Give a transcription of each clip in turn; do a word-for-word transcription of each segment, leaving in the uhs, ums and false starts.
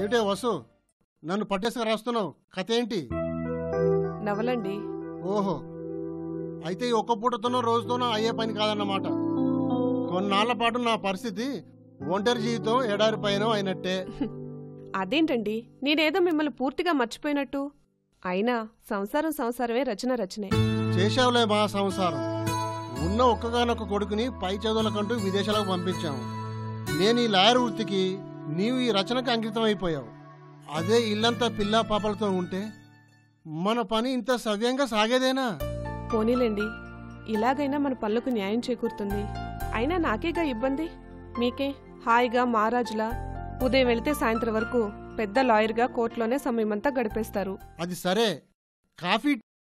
ఏమిటే వసు, నన్ను పట్టేసుకు రాస్తున్నావు? కథ ఏంటి? నవలండి. ఓహో, అయితే ఈ ఒక్క పూటతోనో రోజుతోనో అయ్యే పని కాదన్నమాట. కొన్నాళ్ల పాటు నా పరిస్థితి ఒంటరి జీవితం ఎడారి పైన అయినట్టే. అదేంటండి, నేనేదో మిమ్మల్ని పూర్తిగా మర్చిపోయినట్టు. అయినా సంసారం సంసారమే, రచన రచనే. చేశావులే మా సంసారం. ఉన్న ఒక్కగానొక్క కొడుకుని పై చదువులకంటూ విదేశాలకు పంపించాము. నేను ఈ లాయర్ వృత్తికి, నీవు ఈ రచనకు అంకితం అయిపోయావు. అదే ఇల్లంతా పిల్లా పాపలతో ఉంటే మన పని ఇంత సవ్యంగా సాగేదేనా? పోనీలేండి, ఇలాగైనా మన పనులకు న్యాయం చేకూరుతుంది. అయినా నాకేగా ఇబ్బంది, మీకే హాయిగా మహారాజులా ఉదయం వెళితే సాయంత్రం వరకు పెద్ద లాయర్గా కోర్టులోనే సమయమంతా గడిపేస్తారు. అది సరే, కాఫీ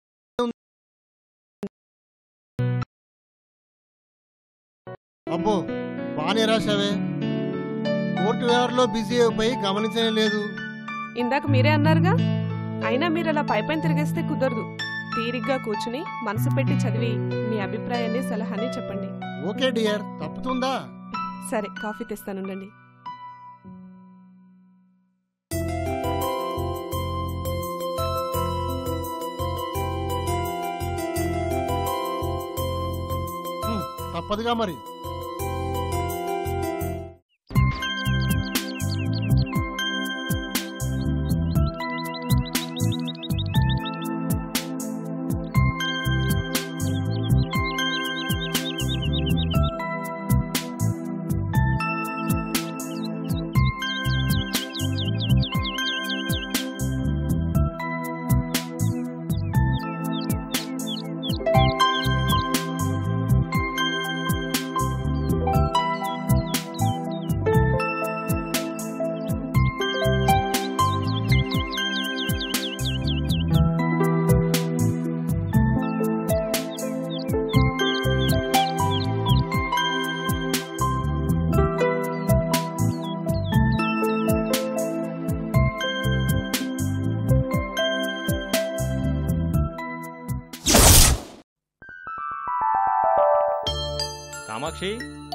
అబ్బో బానే రాశావే. కోర్టు వ్యవహారంలో బిజీ అయిపోయి గమనించనే లేదు. ఇందాక మీరే అన్నారుగా. అయినా మీరు అలా పైపైన తిరిగేస్తే కుదరదు. తీరిగ్గా కూర్చుని మనసు పెట్టి చదివి మీ అభిప్రాయాన్ని, సలహాని చెప్పండి. ఓకే డియర్, తప్పుతుందా? సరే, కాఫీ తెస్తానుండండి. తప్పదుగా మరి. కామాక్షి,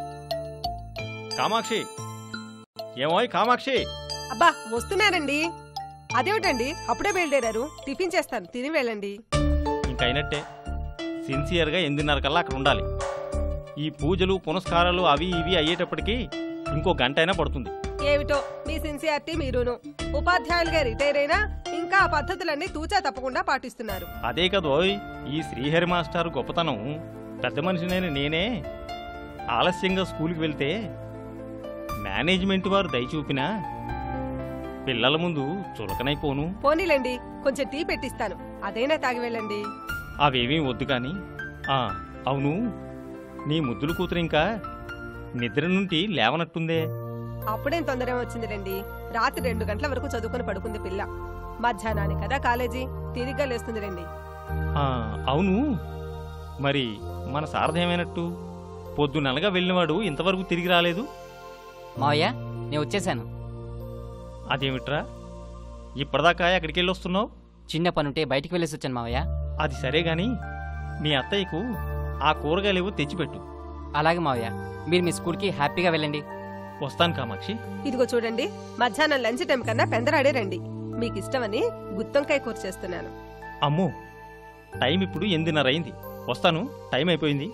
కామాక్షి, ఏమోయ్ కామాక్షి. అబ్బా వస్తున్నానండి. అదేమిటండి అప్పుడే బయలుదేరారు? టిఫిన్ చేస్తాను, తిని వెళ్ళండి. ఇంకైనట్టే, సిన్సియర్గా ఎనిమిదిన్నర కల్లా అక్కడ ఉండాలి. ఈ పూజలు పునస్కారాలు అవి ఇవి అయ్యేటప్పటికి ఇంకో గంట అయినా పడుతుంది. ఏమిటో మీ సిన్సియారిటీ మీరును. ఉపాధ్యాయులుగా రిటైర్ అయినా ఇంకా ఆ పద్ధతులన్నీ తూచా తప్పకుండా పాటిస్తున్నారు. అదే కదోయ్ ఈ శ్రీహరి మాస్టర్ గొప్పతనం. పెద్ద మనిషినైన నేనే ఆలస్యంగా స్కూల్కి వెళ్తే మేనేజ్మెంట్ వారు దయచూపినా పిల్లల ముందు చులకనైపోను. పోనీలేండి, కొంచెం టీ పెట్టిస్తాను, అదైనా తాగి వెళ్ళండి. అవేమీ వద్దు కాని. ఆ అవును, నీ ముద్దులు కూతురు ఇంకా నిద్ర నుండి లేవనట్టుందే. అప్పుడేం తొందర వచ్చింది రండి. రాత్రి రెండు గంటల వరకు చదువుకుని పడుకుంది పిల్ల. మధ్యాహ్నాన్ని కదా కాలేజీ, తిరిగ్గా లేస్తుంది రండి. అవును, మరి మన శారద ఏమైనట్టు? పొద్దుననగా వెళ్ళినవాడు ఇంతవరకు తిరిగి రాలేదు. మావయ్య, నేను వచ్చేసాను. అదేమిట్రా ఇప్పటిదాకా ఎక్కడికి వెళ్ళి వస్తున్నావు? చిన్న పనుంటే బయటికి వెళ్ళేసి వచ్చాను మావయ్య. అది సరే గాని మీ అత్తయ్యకు ఆ కూరగాయలేవో తెచ్చిపెట్టు. అలాగే మావయ్య, మీరు మీ స్కూల్కి హ్యాపీగా వెళ్ళండి. వస్తాను కామాక్షి. ఇదిగో చూడండి, మధ్యాహ్నం లంచ్ టైం కన్నా పెందరాడే రండి. మీకు ఇష్టమని గుత్తొంకాయ కూర చేస్తున్నాను. అమ్మో, టైం ఇప్పుడు ఎనిమిదిన్నర అయింది. వస్తాను, టైం అయిపోయింది.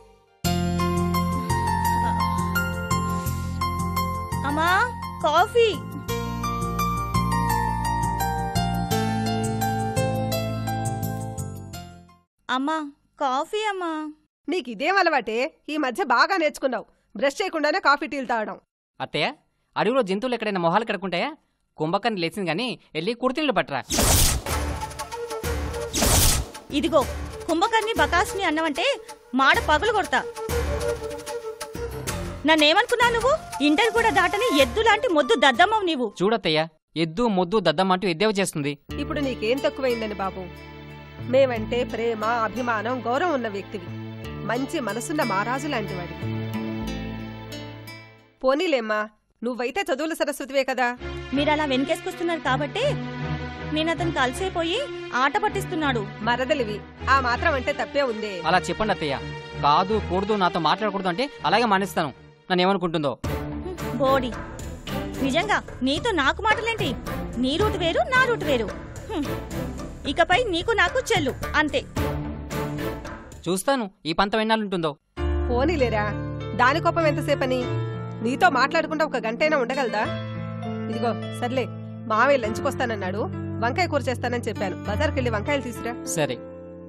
అమ్మా కాఫీ. అమ్మా కాఫీ. అమ్మా నీకు ఇదేం అలవాటే? ఈ మధ్య బాగా నేర్చుకున్నావు, బ్రష్ చేయకుండానే కాఫీ టీలు తాగడం. అత్తయ్య, అడవిలో జంతువులు ఎక్కడైనా మొహాలు కడుకుంటాయా? కుంభకర్ణి లేచింది గాని వెళ్ళి కుర్తీళ్ళు పట్టరా. ఇదిగో, కుంభకర్ణి బకాసుని అన్నవంటే మాడ పగులు కొడతా. నన్నేమనుకున్నా నువ్వు? ఇంటర్ కూడా దాటని ఎద్దు లాంటి మొద్దు దద్దమ్మవు నీవు. చూడత్తయ్య, ఎద్దు మొద్దు దద్దమ్మ అంటూ ఎద్దేవ చేస్తుంది. ఇప్పుడు నీకేం తక్కువైందని బాబు? మేమంటే ప్రేమ, అభిమానం, గౌరవం ఉన్న వ్యక్తివి. మంచి మనసున్న మహారాజు లాంటివాడి. పోనీలేమ్మా, నువ్వైతే చదువుల సరస్వతివే కదా. మీరలా వెనకేసుకొస్తున్నారు కాబట్టి నేను అతను కలిసేపోయి ఆట పట్టిస్తున్నాడు. మరదలివి, ఆ మాత్రం అంటే తప్పే ఉందే. అలా చెప్పండి అత్తయ్య. కాదు కూడదు, నాతో మాట్లాడకూడదు అంటే అలాగే మానేస్తాను. నన్ను ఏమనుకుంటుందో. బోడి నిజంగా నీతో నాకు మాటలేంటి? నీ రూట్ వేరు, నా రూట్ వేరు. హ్మ్. ఇకపై నీకు నాకు చెల్లు అంతే. చూస్తాను ఈ పంతం ఎన్నాళ్ళుంటుందో. పోనీలేరా, దాని కోపం ఎంతసేపని? నీతో మాట్లాడకుండా ఒక గంటైనా ఉండగలదా? ఇదిగో సర్లే, మావయ్య లంచ్కొస్తానన్నాడు, వంకాయ కూర చేస్తానని చెప్పాను. బజార్కి వెళ్ళి వంకాయలు తీసురా. సరే.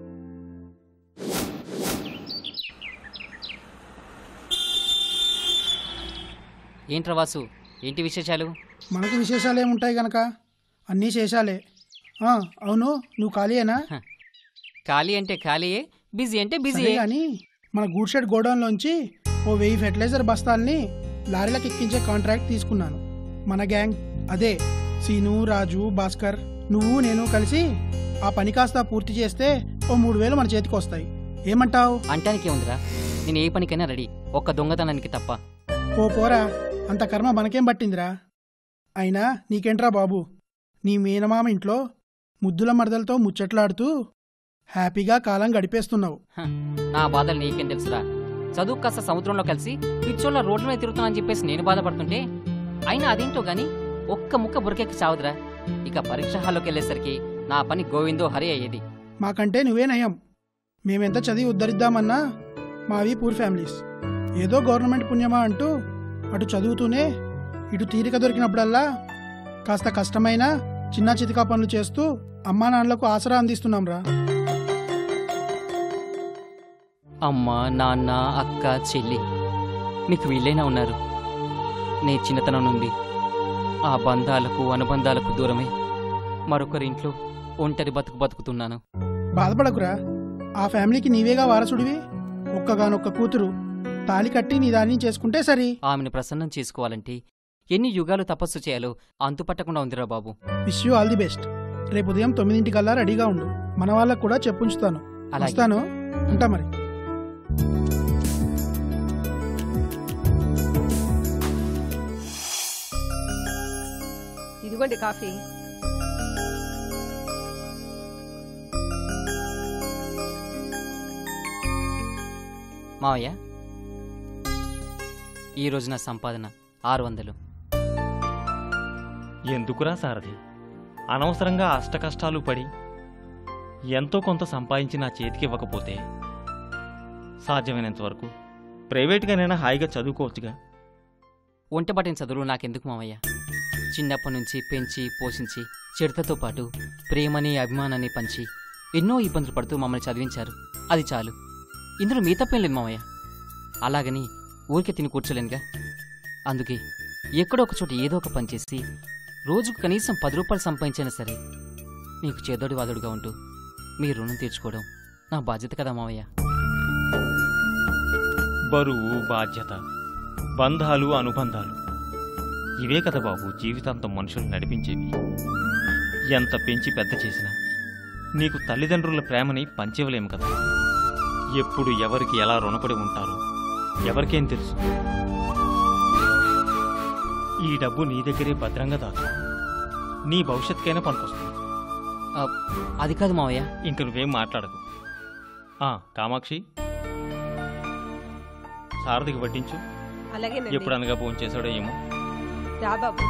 ఏంట్రా వాసు, ఏంటి విశేషాలు? మనకు విశేషాలు ఏముంటాయి గనక అన్నీ శేషాలే. ఆ, అవును, నువ్వు ఖాళీయేనా? ఖాళీ అంటే ఖాళీయే, బిజీ అంటే బిజీ. కానీ మన గూడ్ షెడ్ గోడౌన్లోంచి ఓ వెయ్యి ఫెర్టిలైజర్ బస్తాల్ని లారీలకు ఎక్కించే కాంట్రాక్ట్ తీసుకున్నాను. మన గ్యాంగ్, అదే సీను, రాజు, భాస్కర్, నువ్వు నేను కలిసి ఆ పని కాస్త పూర్తి చేస్తే ఓ మూడు వేలు మన చేతికి వస్తాయి. ఏమంటావు? అంటానికే ఉందిరా, నేను ఏ పనికైనా రెడీ, ఒక్క దొంగతనానికి తప్ప. ఓ పోరా, అంత కర్మ మనకేం పట్టిందిరా. అయినా నీకేంట్రా బాబు, నీ మేనమామ ఇంట్లో ముద్దుల మరదలతో ముచ్చట్లాడుతూ హ్యాపీగా కాలం గడిపేస్తున్నావు. హ, నా బాధలు నీకేం తెలుసురా. చదువు కాస్త సముద్రంలో కలిసి పిచ్చోళ్ళ రోడ్ల మీద తిరుగుతున్నా చెప్పేసి నేను బాధపడుతుంటే, అయినా అదేంటో గాని ఒక్క ముక్క బురకెక్కి చావదురా. ఇక పరీక్ష హాల్లోకి వెళ్ళేసరికి నా పని గోవిందో హరి అయ్యేది. మాకంటే నువ్వే నయం. మేమెంత చదివి ఉద్ధరిద్దామన్నా మావి పూర్ ఫ్యామిలీస్. ఏదో గవర్నమెంట్ పుణ్యమా అంటూ అటు చదువుతూనే ఇటు తీరిక దొరికినప్పుడల్లా కాస్త కష్టమైన చిన్న చితికా పనులు చేస్తూ అమ్మా నాన్నలకు ఆసరా అందిస్తున్నాం రా. అమ్మ, నాన్న, అక్క, చెల్లి నీకు వీళ్ళైనా ఉన్నారు. నే చిన్నతనం నుండి ఆ బంధాలకు అనుబంధాలకు దూరమై మరొకరింట్లో ఒంటరి బతుకు బతుకుతున్నాను. బాధపడకురా, ఆ ఫ్యామిలీకి నీవేగా వారసుడివి. ఒక్కగానొక్క కూతురు, తాళి కట్టి నీ దాన్ని చేసుకుంటే సరి. ఆమెను ప్రసన్నం చేసుకోవాలంటే ఎన్ని యుగాలు తపస్సు చేయాలో అంతుపట్టకుండా ఉందిరా బాబు. Wish you all the best. రేపు ఉదయం తొమ్మిదింటికల్లా రెడీగా ఉండు. మన వాళ్ళకు కూడా చెప్పుంచుతాను. అలాగే. వస్తాను, ఉంటా మరి. ఇదిగోండి కాఫీ. మావయ్య, ఈరోజు నా సంపాదన ఆరు వందలు. ఎందుకురా సారథి, అనవసరంగా అష్టకష్టాలు పడి ఎంతో కొంత సంపాదించి నా చేతికి ఇవ్వకపోతే సాధ్యమైనంత వరకు ప్రైవేట్గానైనా హాయిగా చదువుకోవచ్చుగా. ఒంట పట్టిన చదువులు నాకెందుకు మావయ్య? చిన్నప్పటి నుంచి పెంచి పోషించి చిడతతో పాటు ప్రేమని అభిమానాన్ని పంచి ఎన్నో ఇబ్బందులు పడుతూ మమ్మల్ని చదివించారు. అది చాలు. ఇందులో మీ తప్పేం లేదు మావయ్య. అలాగని ఊరికే తిని కూర్చోలేనుగా. అందుకే ఎక్కడో ఒక చోట ఏదో ఒక పని చేసి రోజుకు కనీసం పది రూపాయలు సంపాదించినా సరే మీకు చేదోడి వాదోడుగా ఉంటూ మీ రుణం తీర్చుకోవడం నా బాధ్యత కదా మావయ్య. బరువు, బాధ్యత, బంధాలు, అనుబంధాలు, ఇవే కదా బాబు జీవితాంతం మనుషులు నడిపించేవి. ఎంత పెంచి పెద్ద చేసినా నీకు తల్లిదండ్రుల ప్రేమని పంచివ్వలేము కదా. ఎప్పుడు ఎవరికి ఎలా రుణపడి ఉంటారో ఎవరికేం తెలుసు. ఈ డబ్బు నీ దగ్గరే భద్రంగా దాచు, నీ భవిష్యత్తుకైనా పనికొస్తుంది. ఆ, అది కాదు మావయ్య. ఇంక నువ్వేం మాట్లాడకు. ఆ, కామాక్షి, సారథికి వడ్డించు. అలాగేనండి. ఎప్పుడు అనగా ఫోన్ చేశాడో ఏమో. రా బాబు.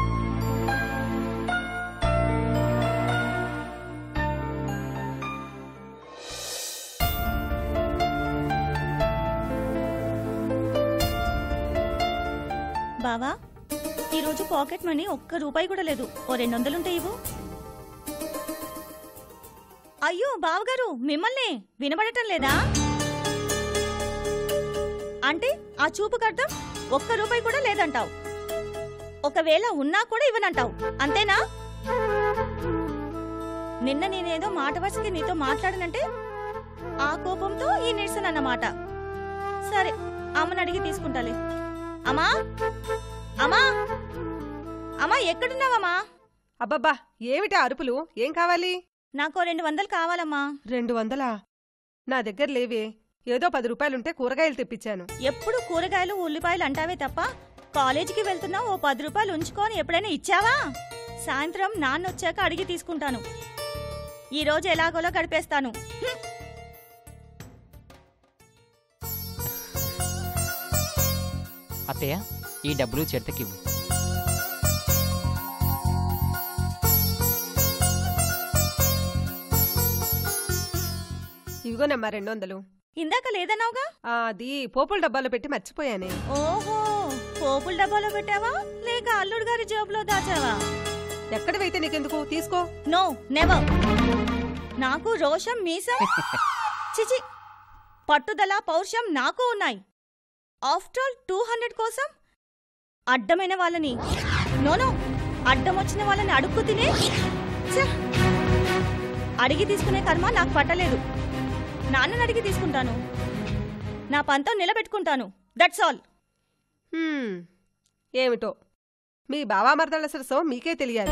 బావా, ఈరోజు పాకెట్ మనీ ఒక్క రూపాయి కూడా లేదు. ఓ రెండు వందలుంటే ఇవ్వు. అయ్యో బావగారు, మిమ్మల్ని వినబడటం లేదా? అంటే ఆ చూపుకు అర్థం ఒక్క రూపాయి కూడా లేదంటావు. ఒకవేళ ఉన్నా కూడా ఇవ్వనంటావు, అంతేనా? నిన్న నేనేదో మాట వరుసకి నీతో మాట్లాడనంటే ఆ కోపంతో ఈ నిరసన అన్నమాట. సరే, అమ్మని అడిగి తీసుకుంటాలే. అమ్మా, అమ్మా, అమ్మా, ఎక్కడున్నావమ్మా? అబ్బబ్బా, ఏమిటా అరుపులు? ఏం కావాలి? నాకో రెండు వందలు కావాలమ్మా. రెండు వందలా? నా దగ్గర లేవే. ఏదో పది రూపాయలుంటే కూరగాయలు తెప్పించాను. ఎప్పుడు కూరగాయలు ఉల్లిపాయలు అంటావే తప్ప కాలేజీకి వెళ్తున్నా ఓ పది రూపాయలు ఉంచుకొని ఎప్పుడైనా ఇచ్చావా? సాయంత్రం నాన్నొచ్చాక అడిగి తీసుకుంటాను. ఈ రోజు ఎలాగోలా గడిపేస్తాను. అత్తయ్య, ఈ డబ్బులు చెత్తకివ్వు. ఇదిగోనమ్మా రెండు వందలు. ఇందాక లేదన్నావుగా? ఆ, అది పోపుల డబ్బాలో పెట్టి మర్చిపోయానే. ఓహో, పోపుల డబ్బాలో పెట్టావా లేక అల్లుడు గారి జేబులో దాచావా? ఎక్కడివైతే నీకెందుకు, తీసుకో. No never. నాకు రోషం మీసం చిచి పట్టుదల పౌరుషం నాకు ఉన్నాయి. ఆఫ్టర్ ఆల్ టూ హండ్రెడ్ కోసం అడ్డమైన వాళ్ళని, నోనో అడ్డం వచ్చిన వాళ్ళని అడుక్కు తినే ఛ! అడిగి తీసుకునే కర్మ నాకు పట్టలేదు. నాన్నని అడిగి తీసుకుంటాను, నా పంతం నిలబెట్టుకుంటాను. That's all. హ్మ్, ఏమిటో మీ బావా మరదళ్ళ సరసం మీకే తెలియాలి.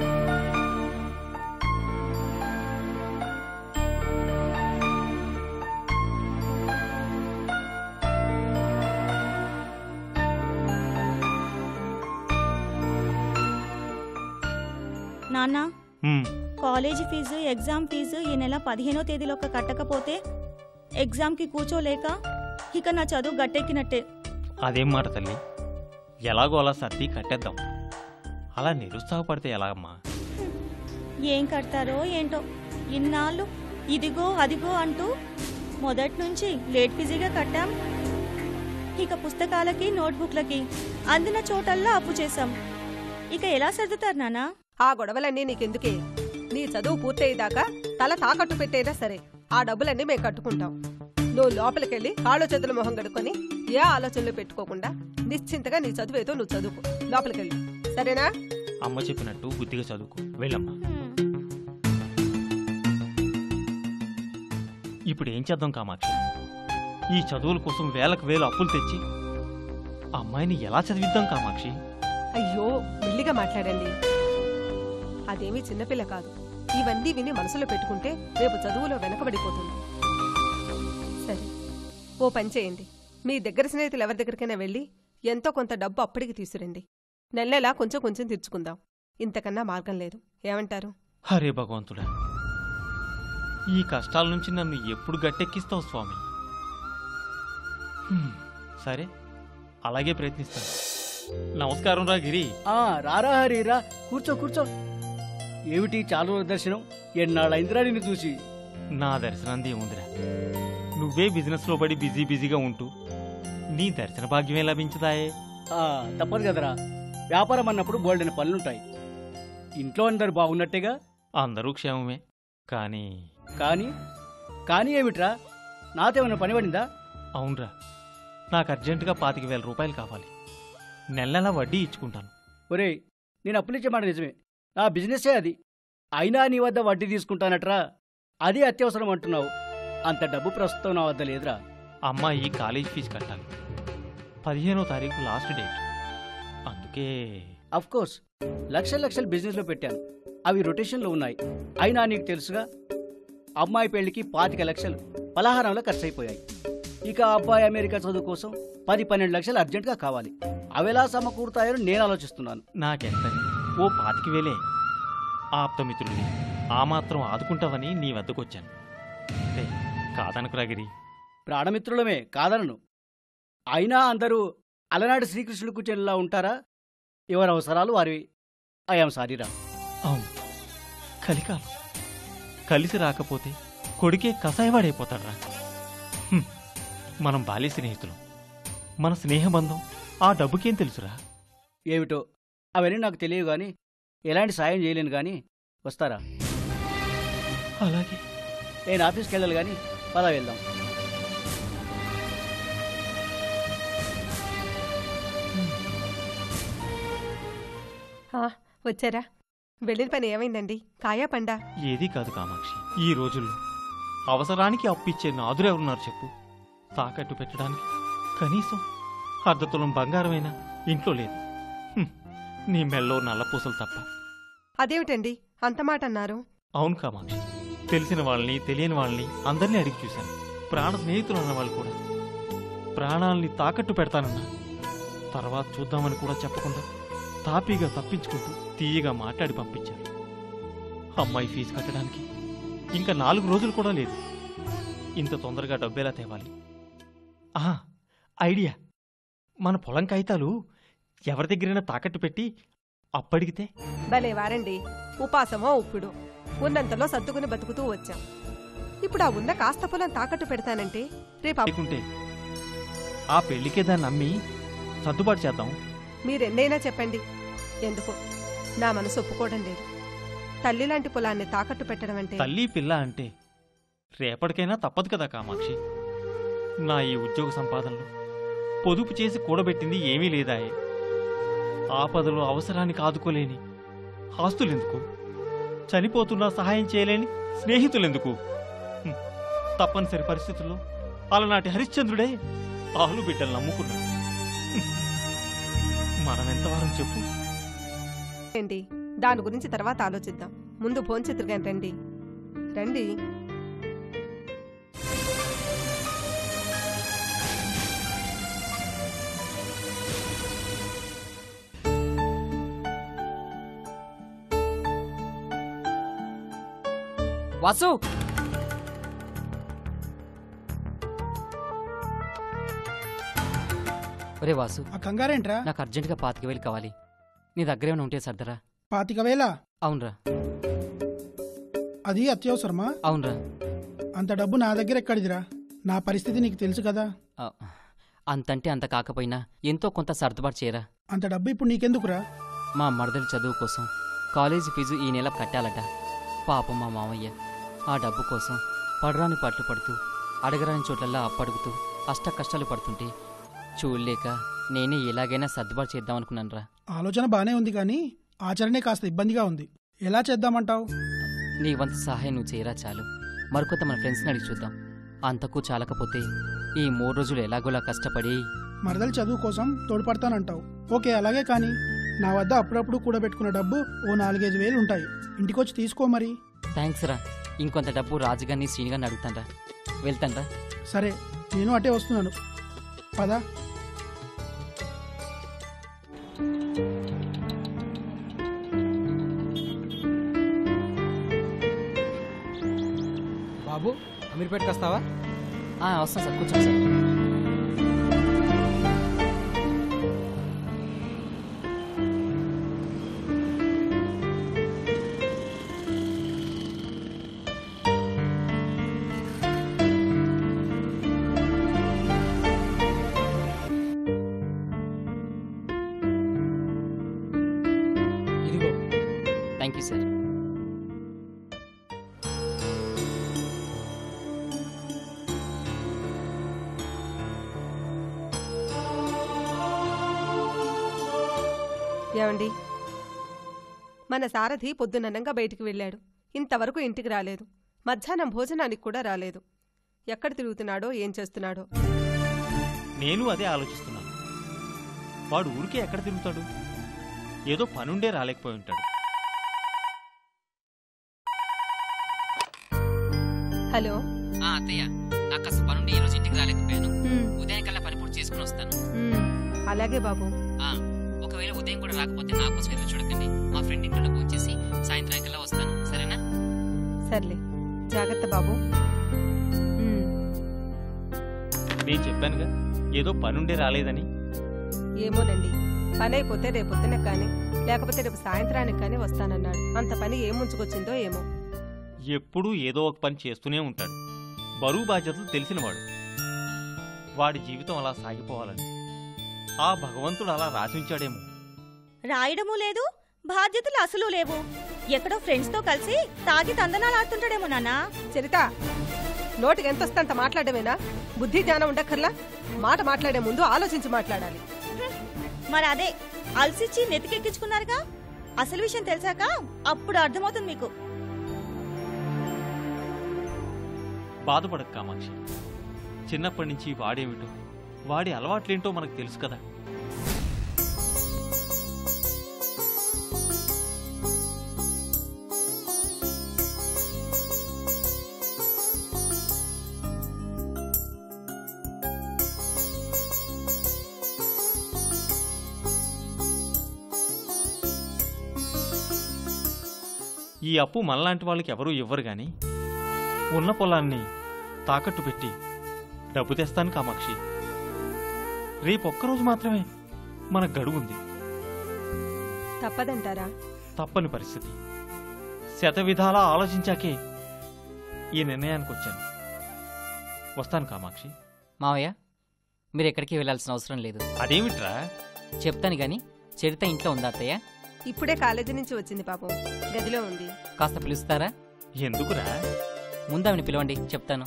నాన్న, హ్మ్, కాలేజీ ఫీజు ఎగ్జామ్ ఫీజు ఈ నెల పదిహేనో తేదీలోక కట్టకపోతే ఎగ్జామ్కి కూర్చోలేక ఇక నా చదువు గట్టెక్కినట్టే. అదేం మాట తల్లి, ఎలాగో అలా సర్ది కట్టేద్దాం. అలా నిరుత్సాహపడితే ఎలాగమ్మా? ఏం కడతారో ఏంటో, ఇన్నాళ్ళు ఇదిగో అదిగో అంటూ మొదటి నుంచి లేట్ ఫీజీగా కట్టాం. ఇక పుస్తకాలకి నోట్బుక్లకి అందిన చోటల్లా అప్పు చేశాం. ఇక ఎలా సర్దుతారు నానా? ఆ గొడవలన్నీ నీకెందుకే? నీ చదువు పూర్తయ్యేదాకా తల తాకట్టు పెట్టైనా సరే ఆ డబ్బులన్నీ మేము కట్టుకుంటాం. నువ్వు లోపలికెళ్ళి కాళ్ళు చేతుల మొహం గడుకొని ఏ ఆలోచనలు పెట్టుకోకుండా నిశ్చింతగా నీ చదువు ఏదో నువ్వు చదువుకో. లోపలికెళ్ళి, సరేనా? అమ్మ చెప్పినట్టు బుద్ధిగా చదువుకో, వెళ్ళమ్మా. ఇప్పుడు ఏం చేద్దాం కామాక్షి? ఈ చదువుల కోసం వేలకు వేలు అప్పులు తెచ్చి అమ్మాయిని ఎలా చదివిద్దాం కామాక్షి? అయ్యో, మెల్లిగా మాట్లాడండి. అదేమీ చిన్నపిల్ల కాదు. ఇవన్నీ విని మనసులో పెట్టుకుంటే రేపు చదువులో వెనకబడిపోతుంది. సరే, ఓ పని చేయండి. మీ దగ్గర స్నేహితులు ఎవరి దగ్గరికైనా వెళ్ళి ఎంతో కొంత డబ్బు అప్పటికి తీసురండి. నెల నెలా కొంచెం కొంచెం తీర్చుకుందాం. ఇంతకన్నా మార్గం లేదు. ఏమంటారు? హరే భగవంతుడా, ఈ కష్టాల నుంచి నన్ను ఎప్పుడు గట్టెక్కిస్తావు స్వామి? హ్మ్, సరే, అలాగే ప్రయత్నిస్తాను. నమస్కారం రా గిరి. ఆ రారా హరి రా, కూర్చో కూర్చో. ఏమిటి చాలా రోజుల దర్శనం? ఎన్నాళ్ళైందిరా నిన్ను చూసి. నా దర్శనంది ఏముందిరా, నువ్వే బిజినెస్లో పడి బిజీ బిజీగా ఉంటూ నీ దర్శన భాగ్యమే లభించదాయే. ఆ తప్పదు కదరా, వ్యాపారం అన్నప్పుడు బోల్డెన పనులుంటాయి. ఇంట్లో అందరు బాగున్నట్టేగా? అందరూ క్షేమమే. కానీ కానీ కానీ ఏమిట్రా, నాతేమన్నా పని పడిందా? అవునరా, నాకు అర్జెంటుగా పాతిక వేల రూపాయలు కావాలి. నెల నెల వడ్డీ ఇచ్చుకుంటాను. ఒరేయ్, నేను అప్పులిచ్చే మాట నిజమే, నా బిజినెస్సే అది. అయినా నీ వద్ద వడ్డీ తీసుకుంటానట్రా, అది అత్యవసరం అంటున్నావు. అంత డబ్బు ప్రస్తుతం నా వద్ద లేదురా. అమ్మాయి కాలేజ్ ఫీజు కట్టాలి. పదిహేనో తారీఖు లాస్ట్ డేట్. అందుకే అఫ్కోర్స్ లక్షల లక్షలు బిజినెస్లో పెట్టాను, అవి రొటేషన్లో ఉన్నాయి. అయినా నీకు తెలుసుగా, అమ్మాయి పెళ్లికి పాతిక లక్షలు పలహారంలో ఖర్చయిపోయాయి. ఇక అబ్బాయి అమెరికా చదువు కోసం పది పన్నెండు లక్షలు అర్జెంటుగా కావాలి. అవెలా సమకూరుతాయని నేను ఆలోచిస్తున్నాను. నాకెంత ఓ పాతిక వేలే. ఆప్తమిత్రుడిని ఆ మాత్రం ఆదుకుంటావని నీ వద్దకొచ్చాను. అంటే కాదనుకురా గిరి. ప్రాణమిత్రులమే, కాదనను. అయినా అందరూ అలనాటి శ్రీకృష్ణుడికి చెల్లా ఉంటారా? ఎవరి అవసరాలు వారివి. ఐఎమ్ సారీరా. అవును, కలికాలం. కలిసి రాకపోతే కొడుకే కసాయవాడైపోతాడ్రా. హ్మ్, మనం బాల్య స్నేహితులం. మన స్నేహబంధం ఆ డబ్బుకేం తెలుసురా? ఏమిటో అవన్నీ నాకు తెలియదు గాని, ఎలాంటి సాయం చేయలేను గాని. వస్తారా? అలాగే. నేను ఆఫీస్కి వెళ్ళాలి గాని, పద వెళ్దాం. వచ్చారా? వెళ్ళిన పని ఏమైందండి? కాయా పండా? ఏదీ కాదు కామాక్షి. ఈ రోజుల్లో అవసరానికి అప్పిచ్చే నాదురెవరున్నారు చెప్పు? తాకట్టు పెట్టడానికి కనీసం అర్ధతులం బంగారమైనా ఇంట్లో లేదు. హ్మ్, నీ మెల్లో నల్లపూసలు తప్ప. అదేమిటండి అంత మాట అన్నారు? అవును కామాక్షి, తెలిసిన వాళ్ళని తెలియని వాళ్ళని అందరినీ అడిగి చూశాను. ప్రాణ స్నేహితులు అన్న వాళ్ళు కూడా ప్రాణాలని తాకట్టు పెడతానన్నా తర్వాత చూద్దామని కూడా చెప్పకుండా తాపీగా తప్పించుకుంటూ తీయగా మాట్లాడి పంపించారు. అమ్మాయి ఫీజు కట్టడానికి ఇంకా నాలుగు రోజులు కూడా లేదు. ఇంత తొందరగా డబ్బేలా తేవాలి? ఆహా, ఐడియా. మన పొలం కాగితాలు ఎవరి దగ్గరైనా తాకట్టు పెట్టి అప్పడిగితే? భలే వారండి. ఉపాసమో ఉప్పుడు ఉన్నంతలో సర్దుకుని బతుకుతూ వచ్చాం. ఇప్పుడు ఆ ఉన్న కాస్త పొలం తాకట్టు పెడతానంటే రేపు అప్- లేకుంటే ఆ పెళ్లికే దాన్ని నమ్మి సర్దుబాటు చేద్దాం. మీరెన్నైనా చెప్పండి, ఎందుకో నా మనసు ఒప్పుకోవడం లేదు. తల్లి లాంటి పొలాన్ని తాకట్టు పెట్టడం అంటే తల్లి పిల్ల అంటే రేపటికైనా తప్పదు కదా కామాక్షి. నా ఈ ఉద్యోగ సంపాదనలో పొదుపు చేసి కూడబెట్టింది ఏమీ లేదాయే. ఆపదలో అవసరానికి ఆదుకోలేని ఆస్తులెందుకు, చనిపోతున్నా సహాయం చేయలేని స్నేహితులెందుకు? హ్మ్. తప్పనిసరి పరిస్థితుల్లో అలనాటి హరిశ్చంద్రుడే ఆలు బిడ్డలు నమ్ముకున్నాడు. హ్మ్. మనమెంతవారం చెప్పు. ఏంటి, దాని గురించి తర్వాత ఆలోచిద్దాం. ముందు భోంచెత్తురుగాని రండి రండి. వాసు, ఒరే వాసు, ఆ కంగారేంట్రా? నాకు అర్జెంటుగా పాతిక వేలు కావాలి. నీ దగ్గర ఏమైనా ఉంటే సర్దరా. పాతిక వేల? అవునరా. అది అత్యవసరమా? అవునరా. అంత డబ్బు నా దగ్గర ఎక్కడిదిరా? నా పరిస్థితి నీకు తెలుసు కదా. ఆ, అంతంటే అంత కాకపోయినా ఎంతో కొంత సర్దుబాటు చేయరా. అంత డబ్బు ఇప్పుడు నీకెందుకురా? మా మరదలి చదువు కోసం కాలేజీ ఫీజు ఈ నెల కట్టాలట. పాపం మా మామయ్య ఆ డబ్బు కోసం పడరాని పట్లు పడుతూ అడగరాని చోట్లల్లా అప్పడుగుతూ అష్ట కష్టాలు పడుతుంటే చూడలేక నేనే ఎలాగైనా సర్దుబాటు చేద్దామనుకున్నానురా. ఆలోచన బానే ఉంది కానీ ఆచరణే కాస్త ఇబ్బందిగా ఉంది. ఎలా చేద్దామంటావు? నీ వంతు సహాయం నువ్వు చేయరా చాలు. మరికొంత మన ఫ్రెండ్స్ని అడిగి చూద్దాం. అంతకు చాలకపోతే ఈ మూడు రోజులు ఎలాగోలా కష్టపడి మరదలు చదువు కోసం తోడ్పడతానంటావు. ఓకే, అలాగే కానీ నా వద్ద అప్పుడప్పుడు కూడబెట్టుకున్న డబ్బు ఓ నాలుగైదు వేలు ఉంటాయి. ఇంటికొచ్చి తీసుకో మరి. థ్యాంక్స్ రా. ఇంకొంత డబ్బు రాజుగారిని శ్రీనిగారిని అడుగుతానరా. వెళ్తానరా. సరే, నేను అటే వస్తున్నాను. పదా. బాబు, అమీర్పేటకి వస్తావా? వస్తాను సార్, కూర్చోండి సార్. ఇదిగో. Thank you sir. ఏమండి, మన సారథి పొద్దుననంగా బయటికి వెళ్ళాడు. ఇంతవరకు ఇంటికి రాలేదు. మధ్యాహ్నం భోజనానికి కూడా రాలేదు. ఎక్కడ తిరుగుతున్నాడో ఏం చేస్తున్నాడో. నేను అదే ఆలోచిస్తున్నాను. వాడు ఊరికే ఎక్కడ తిరుగుతాడు? ఏదో పనుండే రాలేకపోయి ఉంటాడు. హలో. అత్తయ్య, నాకు కాస్త పనుండి ఈ రోజు ఇంటికి రాలేకపోయాను. ఉదయం కల్లా పని పూర్తి చేసుకుని వస్తాను. అలాగే బాబు. ఒకవేళ ఉదయం కూడా రాకపోతే నా కోసం ఎదురు చూడకండి. మా ఫ్రెండ్ ఇంట్లో ఫోన్ చేసి సాయంత్రం కల్లా వస్తాను, సరేనా? సర్లే, జాగ్రత్త బాబు. నేను చెప్పానుగా ఏదో పనుండే రాలేదని. ఏమోనండి, పని అయిపోతే రేపొద్దున కానీ లేకపోతే రేపు సాయంత్రానికి కానీ వస్తానన్నాడు. అంత పని ఏం ముంచుకొచ్చిందో ఏమో. ఎప్పుడూ ఏదో ఒక పని చేస్తూనే ఉంటాడు. బరువు బాధ్యతలు తెలిసినవాడు. వాడి జీవితం అలా సాగిపోవాలని ఆ భగవంతుడు అలా రాసించాడేమో. రాయడమూ లేదు, బాధ్యతలు అసలు లేవు. ఎక్కడో ఫ్రెండ్స్ తో కలిసి తాగి తందనాలు ఆడుతుంటాడేమో నాన్నా. చరిత, నోటికి ఎంత వస్తే అంత మాట్లాడమేనా? బుద్ధి జ్ఞానం ఉండక్కర్లా? మాట మాట్లాడే ముందు ఆలోచించి మాట్లాడాలి. మరి అదే అలసిచ్చి నెతికెక్కించుకున్నారుగా. అసలు విషయం తెలిసాక అప్పుడు అర్థమవుతుంది మీకు. బాధపడక కామాక్షి. చిన్నప్పటి నుంచి వాడేమిటో వాడి అలవాట్లేంటో మనకు తెలుసు కదా. ఈ అప్పు మనలాంటి వాళ్ళకి ఎవరూ ఇవ్వరు గాని ఉన్న పొలాన్ని తాకట్టు పెట్టి డబ్బు తెస్తాను కామాక్షి. రేపొక్కరోజు మాత్రమే మన గడువుంది. తప్పదంటారా? తప్పని పరిస్థితి. శత విధాలా ఆలోచించాకే ఈ నిర్ణయానికి వచ్చాను. వస్తాను కామాక్షి. మావయ్య మీరు ఎక్కడికి వెళ్ళాల్సిన అవసరం లేదు. అదేమిట్రా? చెప్తాను గాని చరిత ఇంట్లో ఉందా అత్తయ్య? ఇప్పుడే కాలేజీ నుంచి వచ్చింది పాపం, గదిలో ఉంది. కాస్త పిలుస్తారా? ఎందుకురా? ముందామని పిలవండి, చెప్తాను.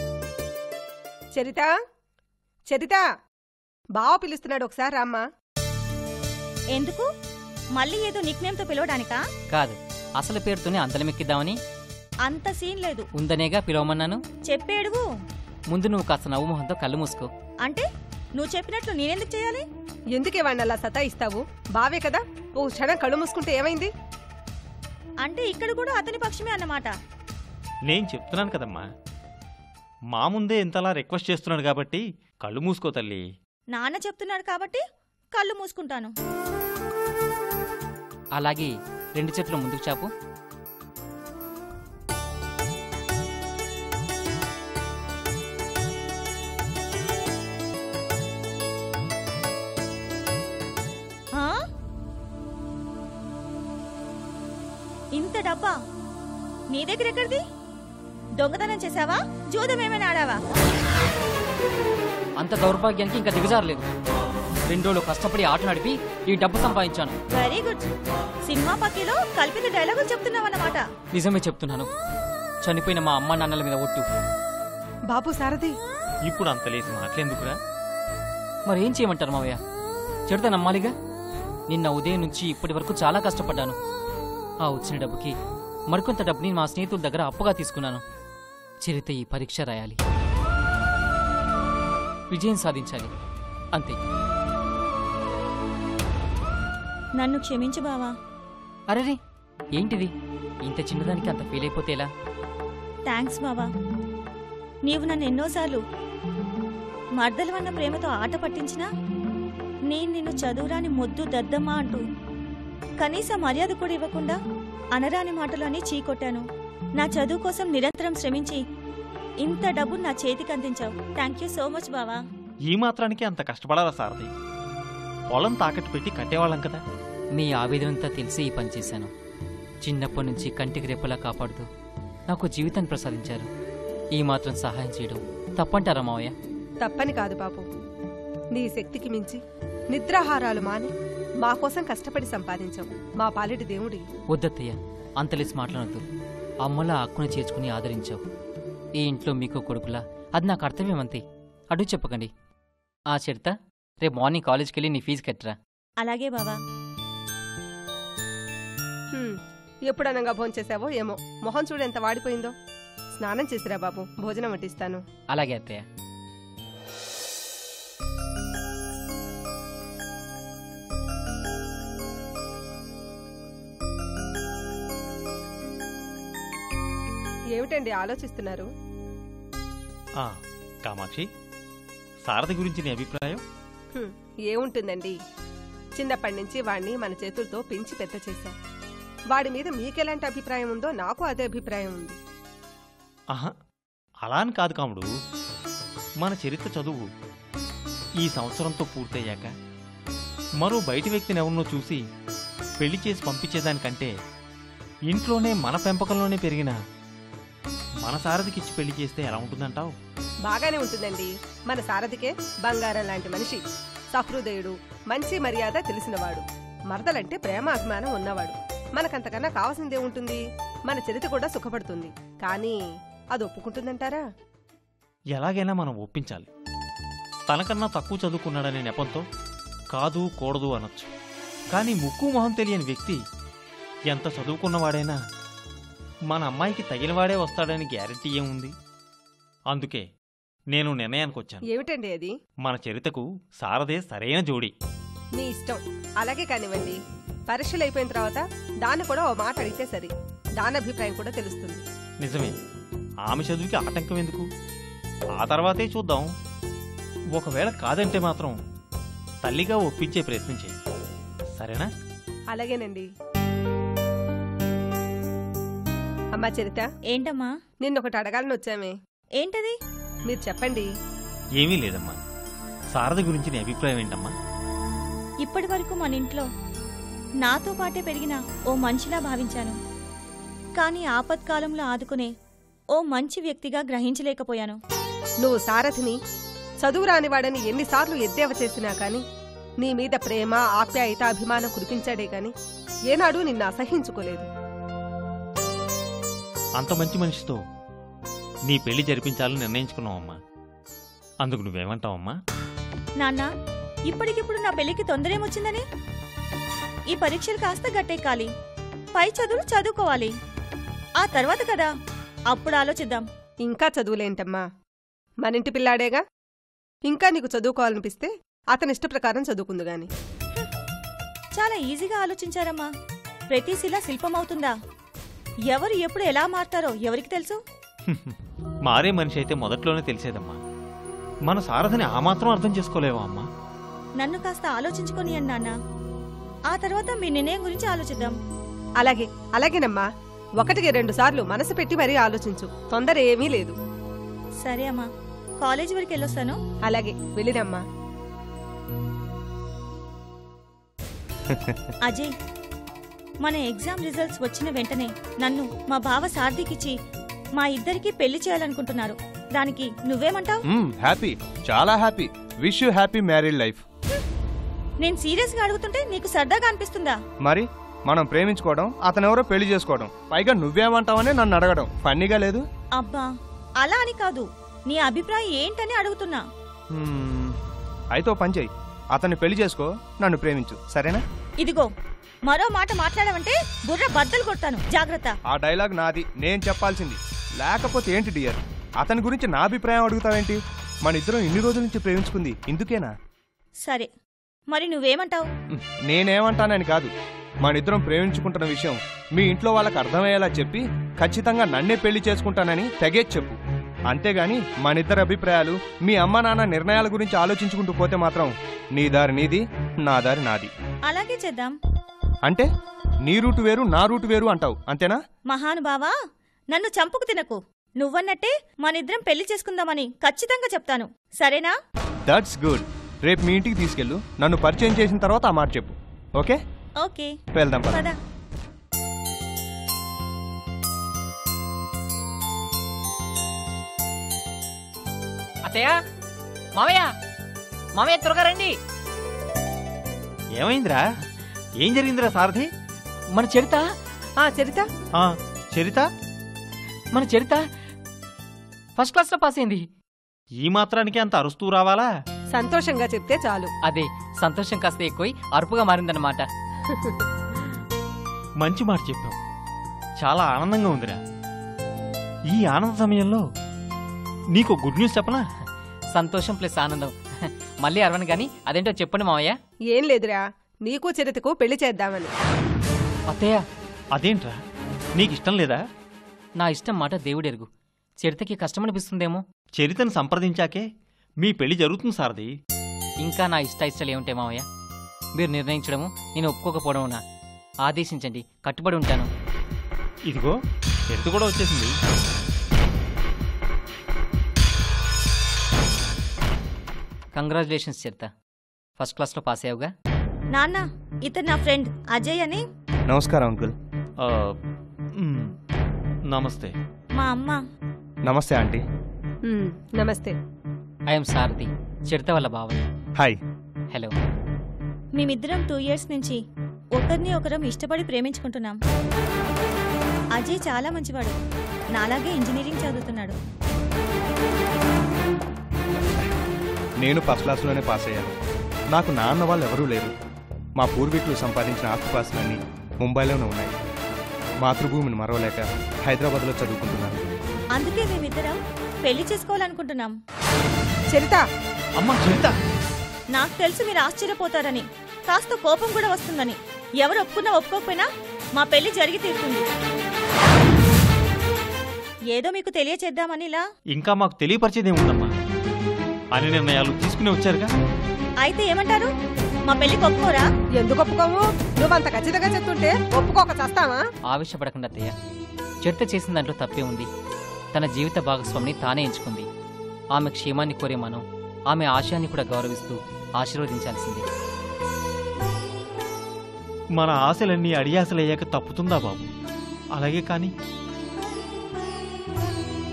చరిత, చరిత, బావ పిలుస్తున్నాడు, ఒకసారి రామ్మా. ఎందుకు? మళ్ళీ ఏదో నిక్నేమ్తో పిలవడానికా? కాదు, అసలు పేరుతోనే అంతలమెక్కిద్దామని. అంత సీన్ లేదు. ఉందనేగా పిలవమన్నాను. చెప్పేడుగు. ముందు నువ్వు కాస్త నవ్వు మొహంతో కళ్ళు మూసుకో. అంటే నువ్వు చెప్పినట్లు నేనెందుకు చేయాలి? ఎందుకే వాడిని అలా సతాయిస్తావు? బావే కదా, ఓ క్షణం కళ్ళు మూసుకుంటే ఏమైంది? అంటే ఇక్కడ కూడా అతని పక్షమే అన్నమాట. నేను చెప్తున్నాను కదమ్మా, మా ముందే ఇంతలా రిక్వెస్ట్ చేస్తున్నాడు కాబట్టి కళ్ళు మూసుకో తల్లి. నాన్న చెప్తున్నాడు కాబట్టి కళ్ళు మూసుకుంటాను. అలాగే రెండు చేతులు ముందుకు చాపు. ఆ? ఇంత డబ్బా నీ దగ్గర ఎక్కడిది? దొంగతనం చేసావా? జూదం ఏమైనా ఆడావా? అంత దౌర్భాగ్యానికి ఇంకా దిగజారలేదు. రెండు రోజులు కష్టపడి ఆట నడిపి ఈ డబ్బు సంపాదించాను. Very good. సినిమా పక్కలో కల్పిత డైలాగులు చెప్తున్నావన్నమాట. నిజమే చెప్తున్నాను. చనిపోయిన మా అమ్మ నాన్నల మీద ఒట్టు. బాబు సారథి, ఇప్పుడు అంతలేసి మాటలేందుకురా? మరేం చేయమంటారు మావయ్య? చెడుతా నమ్మాలిగా. నిన్న ఉదయం నుంచి ఇప్పటి వరకు చాలా కష్టపడ్డాను. ఆ వచ్చిన డబ్బుకి మరికొంత డబ్బుని మా స్నేహితుల దగ్గర అప్పుగా తీసుకున్నాను. చరిత ఈ పరీక్ష రాయాలి, విజయం సాధించాలి, అంతే. నన్ను క్షమించు బావా. అరేరే, ఏంటిది? ఇంత చిన్నదానికి అంత ఫీల్ అయిపోతే ఎలా? థ్యాంక్స్ బావా. నీవు నన్ను ఎన్నోసార్లు మర్దలవన్న ప్రేమతో ఆట పట్టించినా నేను నిన్ను చదువురాని మొద్దు దద్దమ్మా అంటూ కనీస మర్యాద కూడా ఇవ్వకుండా అనరాని మాటలని చీకొట్టాను. నా చదువు కోసం నిరంతరం శ్రమించి ఇంత డబ్బు నా చేతికి అందించావు. థ్యాంక్ యూ సో మచ్ బావా. ఈ మాత్రానికి అంత కష్టపడాలా సారథి? పొలం తాకట్టు పెట్టి కట్టేవాళ్ళం కదా. మీ ఆవేదనంతా తెలిసి ఈ పని చేశాను. చిన్నప్పటి నుంచి కంటికి రెప్పలా కాపాడుతూ నాకు జీవితాన్ని ప్రసాదించారు. ఈ మాత్రం సహాయం చేయడం తప్పంటారా మావయ్య? తప్పని కాదు బాబు, నీ శక్తికి మించి నిద్రాహారాలు మాని మా కోసం కష్టపడి సంపాదించావు. మా పాలిటి దేవుడి. వద్దత్తయ్య, అంతలేసి మాట్లాడద్దు. అమ్మలా అక్కుని చేర్చుకుని ఆదరించావు. ఈ ఇంట్లో మీకు కొడుకులా అది నాకు కర్తవ్యం అంతే. అడుగు చెప్పకండి. ఆ చరిత, రేపు మార్నింగ్ కాలేజ్కి వెళ్ళి నీ ఫీజు కట్టరా. అలాగే బావా. హ్మ్, ఎప్పుడనగా భోంచేసావో ఏమో, మొహం చూడు ఎంత వాడిపోయిందో. స్నానం చేసిరా బాబు, భోజనం వడ్డిస్తాను. అలాగే అత్తయ్య. ఏమిటండి ఆలోచిస్తున్నారు? ఆ, కామాక్షి, సారథి గురించి నీ అభిప్రాయం? హ్మ్, ఏముంటుందండి, చిన్నప్పటి నుంచి వాణ్ణి మన చేతులతో పెంచి పెద్ద చేశాం. వాడి మీద మీకెలాంటి అభిప్రాయం ఉందో నాకు అదే అభిప్రాయం ఉంది. ఆహా, అలా అని కాదు కాముడు. మన చరిత్ర చదువు ఈ సంవత్సరంతో పూర్తయ్యాక మరో బయటి వ్యక్తిని ఎవరినో చూసి పెళ్లి చేసి పంపించేదానికంటే ఇంట్లోనే మన పెంపకంలోనే పెరిగిన మన సారథికిచ్చి పెళ్లి చేస్తే ఎలా ఉంటుందంటావు? బాగానే ఉంటుందండి. మన సారథికే బంగారం లాంటి మనిషి, సహృదయుడు, మంచి మర్యాద తెలిసినవాడు, మరదలంటే ప్రేమ అభిమానం ఉన్నవాడు. మనకంతకన్నా కావాల్సిందే ఉంటుంది. మన చరిత్ర కూడా సుఖపడుతుంది. కానీ అది ఒప్పుకుంటుందంటారా? ఎలాగైనా మనం ఒప్పించాలి. తనకన్నా తక్కువ చదువుకున్నాడనే నెపంతో కాదు కూడదు అనొచ్చు. కానీ ముక్కు మొహం తెలియని వ్యక్తి ఎంత చదువుకున్నవాడైనా మన అమ్మాయికి తగినవాడే వస్తాడని గ్యారెంటీ ఏముంది? అందుకే నేను నిర్ణయానికి వచ్చాను. ఏమిటండి అది? మన చరితకు సారథే సరైన జోడి. మీ ఇష్టం, అలాగే కానివ్వండి. పరీక్షలు అయిపోయిన తర్వాత దాన్ని కూడా ఓ మాట అడిగితే సరి, దాని అభిప్రాయం కూడా తెలుస్తుంది. నిజమే, ఆమె చదువుకి ఆటంకం ఎందుకు? ఆ తర్వాతే చూద్దాం. ఒకవేళ కాదంటే మాత్రం తల్లిగా ఒప్పించే ప్రయత్నం చేయి, సరేనా? అలాగేనండి. అమ్మా చరిత. ఏంటమ్మా? నిన్నొకటి అడగాలని వచ్చామే. ఏంటది? మీరు చెప్పండి. ఏమీ లేదమ్మా. సారథి గురించి నీ అభిప్రాయం ఏంటమ్మా? ఇప్పటి వరకు మన ఇంట్లో నాతో పాటే పెరిగిన ఓ మనిషిలా భావించాను. కానీ ఆపత్కాలంలో ఆదుకునే ఓ మంచి వ్యక్తిగా గ్రహించలేకపోయాను. నువ్వు సారథిని చదువు రానివాడని ఎన్నిసార్లు ఎద్దేవ చేసినా కాని నీ మీద ప్రేమ ఆప్యాయత అభిమానం కురిపించాడే గాని ఏనాడు నిన్ను అసహించుకోలేదు. అంత మంచి మనిషితో నీ పెళ్లి జరిపించాలని నిర్ణయించుకున్నావమ్మా. అందుకు నువ్వేమంటావమ్మా? నాన్న, ఇప్పటికిప్పుడు నా పెళ్లికి తొందరేమొచ్చిందని? ఈ పరీక్షలు కాస్త గట్టెక్కాలి, పై చదువులు చదువుకోవాలి. ఆ తర్వాత కదా అప్పుడు ఆలోచిద్దాం. ఇంకా చదువులేంటమ్మా, మనింటి పిల్లాడేగా. ఇంకా నీకు చదువుకోవాలనిపిస్తే అతని ఇష్ట ప్రకారం చదువుకుందు గాని. చాలా ఈజీగా ఆలోచించారమ్మా. ప్రతి శిల శిల్పమవుతుందా? ఎవరు ఎప్పుడు ఎలా మారతారో ఎవరికి తెలుసు? మారే మనిషి అయితే మొదట్లోనే తెలిసేదమ్మా. మన సారథిని ఆ మాత్రం అర్థం చేసుకోలేవా అమ్మా? నన్ను కాస్త ఆలోచించుకొని నాన్న. ఆ తర్వాత మీ నిర్ణయం గురించి ఆలోచిద్దాం. అలాగే అలాగేనమ్మా. ఒకటికి రెండు సార్లు మనసు పెట్టి మరీ ఆలోచించు, తొందర ఏమీ లేదు. సరే అమ్మా, కాలేజీ వరకు వెళ్ళొస్తాను. అలాగే వెళ్ళినమ్మా. అజయ్, మన ఎగ్జామ్ రిజల్ట్స్ వచ్చిన వెంటనే నన్ను మా బావ సార్థికిచ్చి మా ఇద్దరికి పెళ్లి చేయాలనుకుంటున్నారు. దానికి నువ్వేమంటావ్? హ్యాపీ, చాలా happy. Wish you happy married life. నేను సీరియస్ గా అడుగుతుంటే నీకు సరదాగా అనిపిస్తుందా? మరి మనం ప్రేమించుకోవడం, అతనెవరో పెళ్లి చేసుకోవడం, పైగా నువ్వేమంటావని నన్ను అడగడం ఫన్నీగా లేదు? అబ్బా, అలా అని కాదు, నీ అభిప్రాయం ఏంటని అడుగుతున్నా. అయితే ఓ పని చెయ్యి, అతన్ని పెళ్లి చేసుకో, నన్ను ప్రేమించు, సరేనా? ఇదిగో, మరో మాట మాట్లాడమంటే బుర్ర బద్దలు కొడతాను, జాగ్రత్త. ఆ డైలాగ్ నాది, నేను చెప్పాల్సింది. లేకపోతే ఏంటి డియర్, అతని గురించి నా అభిప్రాయం అడుగుతావేంటి? మన ఇద్దరం ఇన్ని రోజుల నుంచి ప్రేమించుకుంది ఇందుకేనా? సరే, మరి నువ్వేమంటావు? నేనేమంటానని కాదు, మన ఇద్దరం ప్రేమించుకుంటున్న విషయం మీ ఇంట్లో వాళ్ళకి అర్థమయ్యేలా చెప్పి ఖచ్చితంగా నన్నే పెళ్లి చేసుకుంటానని తెగేసి చెప్పు. అంతేగాని మన ఇద్దరి అభిప్రాయాలు, మీ అమ్మ నాన్న నిర్ణయాల గురించి ఆలోచించుకుంటూ పోతే మాత్రం నీ దారి నీది, నా దారి నాది. అలాగే చేద్దాం. అంటే నీ రూటు వేరు, నా రూటు వేరు అంటావు, అంతేనా? మహానుభావా, నన్ను చంపుకు తినకు. నువ్వన్నట్టే మనిద్దరం పెళ్లి చేసుకుందామని ఖచ్చితంగా చెప్తాను, సరేనా? That's good. రేపు మీ ఇంటికి తీసుకెళ్ళు, నన్ను పరిచయం చేసిన తర్వాత ఆ మాట చెప్పు. ఓకే? ఓకే, వెళ్దాం పద. పద. అత్తయ్య, మామయ్య, మామయ్య త్వరగా రండి. ఏమైందిరా? ఏం జరిగిందిరా సారథి? మన చరిత ఆ చరిత ఆ, చరిత మన చరిత ఫస్ట్ క్లాస్ లో పాస్ అయింది. ఈ మాత్రానికి అంత అరుస్తూ రావాలా? సంతోషంగా చెప్తే చాలు. అదే సంతోషం కాస్త ఎక్కువై అరుపుగా మారిందన్నమాట. మంచి మాట చెప్పావు, చాలా ఆనందంగా ఉందిరా. ఈ ఆనంద సమయంలో నీకు గుడ్ న్యూస్ చెప్పనా? సంతోషం ప్లస్ ఆనందం. మళ్ళీ అరవను గాని అదేంటో చెప్పండి మామయ్య. ఏం లేదురా, నీకు చరితకు పెళ్లి చేద్దామని. అత్తయ్య, అదేంట్రా, నీకిష్టం లేదా? నా ఇష్టం మాట దేవుడెరుగు. చరితకి కష్టమనిపిస్తుందేమో. చరితను సంప్రదించాకే మీ పెళ్లి జరుగుతుంది సారథి. ఇంకా నా ఇష్ట ఇష్టాలు ఏముంటాయి మామయ్య? మీరు నిర్ణయించడము, నేను ఒప్పుకోకపోవడమునా? ఆదేశించండి, కట్టుబడి ఉంటాను. ఇదిగో చరిత కూడా వచ్చేసింది. కంగ్రాచులేషన్స్ చరిత, ఫస్ట్ క్లాస్లో పాస్ అయ్యావుగా. నాన్న, ఇతను నా ఫ్రెండ్ అజయ్ అని. నమస్కారం అంకుల్. ఆ, మ్, నమస్తే. మా అమ్మ. నమస్తే ఆంటీ. ఉమ్, నమస్తే. ఐఎమ్ సారథి, చరిత వాళ్ళ బావని. హాయ్. హలో. మేమిద్దరం టూ ఇయర్స్ నుంచి ఒకరిని ఒకరం ఇష్టపడి ప్రేమించుకుంటున్నాం. అజయ్ చాలా మంచివాడు, నాలాగే ఇంజనీరింగ్ చదువుతున్నాడు. నేను ఫస్ట్ క్లాస్లోనే పాస్ అయ్యాను. నాకు నాన్న వాళ్ళు ఎవరూ లేరు. మా పూర్వీకులు సంపాదించిన ఆస్తిపాస్తులన్నీ ముంబైలోనే ఉన్నాయి. మాతృభూమిని మరవలేక హైదరాబాద్లో చదువుకుంటున్నాను. అందుకే మేమిద్దరం పెళ్లి చేసుకోవాలనుకుంటున్నాం. చరిత, అమ్మా చరిత, నాకు తెలుసు మీరు ఆశ్చర్యపోతారని, కాస్త కోపం కూడా వస్తుందని. ఎవరు ఒప్పుకున్నా ఒప్పుకోకపోయినా మా పెళ్లి జరిగి తీరుతుంది. ఏదో మీకు తెలియచేద్దామని ఇలా. ఇంకా మాకు తెలియపరిచేదేముందమ్మా, అన్ని నిర్ణయాలు తీసుకుని వచ్చారుగా. అయితే ఏమంటారు? మా పెళ్లికి ఒప్పుకోరా? ఎందుకు ఒప్పుకోము? నువ్వంత ఖచ్చితంగా చెప్తుంటే ఒప్పుకోక చస్తావా? ఆవేశపడకుండా అత్తయ్య, చరిత చేసిన దాంట్లో తప్పే ఉంది. తన జీవిత భాగస్వామిని తానే ఎంచుకుంది. ఆమె క్షేమాన్ని కోరే మనం ఆమె ఆశయాన్ని కూడా గౌరవిస్తూ ఆశీర్వదించాల్సిందే. మన ఆశలన్నీ అడియాసలయ్యాక తప్పుతుందా బాబు? అలాగే కానీ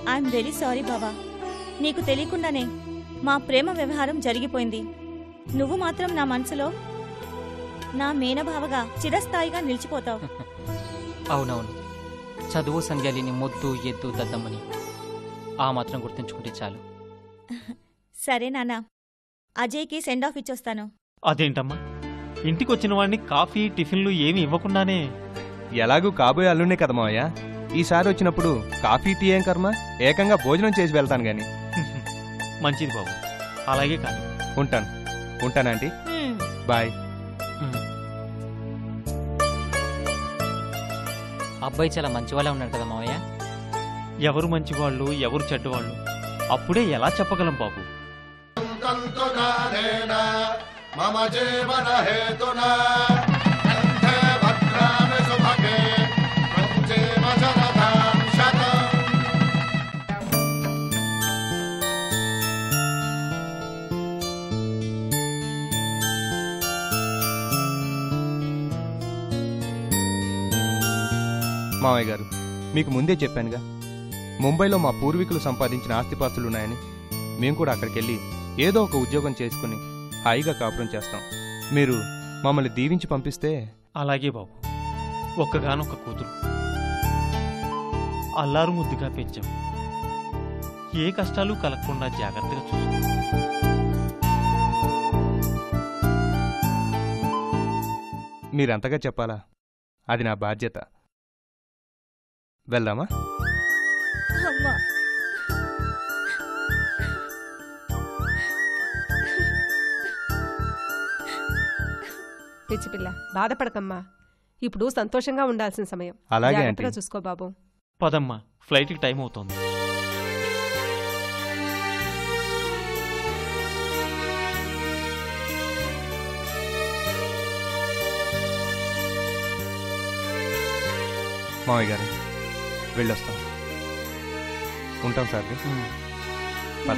ఐఎమ్ వెరీ సారీ బావా. నీకు తెలియకుండానే మా ప్రేమ వ్యవహారం జరిగిపోయింది. నువ్వు మాత్రం నా మనసులో నా మేనభావగా చిరస్థాయిగా నిలిచిపోతావు. అవునవును, చదువు సంధ్యాలిని మొద్దు ఎద్దు దద్దమ్మని ఆ మాత్రం గుర్తుంచుకుంటే చాలు. సరే నాన్న, అజయ్కి సెండ్ ఆఫ్ ఇచ్చొస్తాను. అదేంటమ్మా, ఇంటికొచ్చిన వాడిని కాఫీ టిఫిన్లు ఏమి ఇవ్వకుండానే? ఎలాగూ కాబోయే అల్లునే కదా మావయ్య, ఈసారి వచ్చినప్పుడు కాఫీ టీ ఏం కర్మ, ఏకంగా భోజనం చేసి వెళ్తాను గాని. మంచిది బాబు, అలాగే కానీ. ఉంటాను ఉంటానంటీ, హ్మ్. బాయ్. అబ్బాయి చాలా మంచివాళ్ళ ఉన్నాడు కదా మావయ్య. ఎవరు మంచివాళ్ళు ఎవరు చెడ్డవాళ్ళు అప్పుడే ఎలా చెప్పగలం బాబు? మమ జీవన హేతునా మావయ్య గారు, మీకు ముందే చెప్పానుగా, ముంబైలో మా పూర్వీకులు సంపాదించిన ఆస్తిపాస్తులున్నాయని. మేము కూడా అక్కడికి వెళ్ళి ఏదో ఒక ఉద్యోగం చేసుకుని హాయిగా కాపురం చేస్తాం. మీరు మమ్మల్ని దీవించి పంపిస్తే. అలాగే బాబు, ఒక్కగానొక్క కూతురు, అల్లారు ముద్దుగా పెంచాం. ఏ కష్టాలు కలగకుండా జాగ్రత్తగా చూసుకో. మీరంతగా చెప్పాలా? అది నా బాధ్యత. వెళ్దామా? అమ్మా, పిచ్చిపిల్ల బాధపడకమ్మా. ఇప్పుడు సంతోషంగా ఉండాల్సిన సమయం. అలాగే జాగ్రత్తగా ఆంటీ. చూసుకో బాబు. పదమ్మా, ఫ్లైట్కి టైం అవుతోంది. మావయ్య గారు, వెళ్ళొస్తాం. ఉంటాం సార్. పద.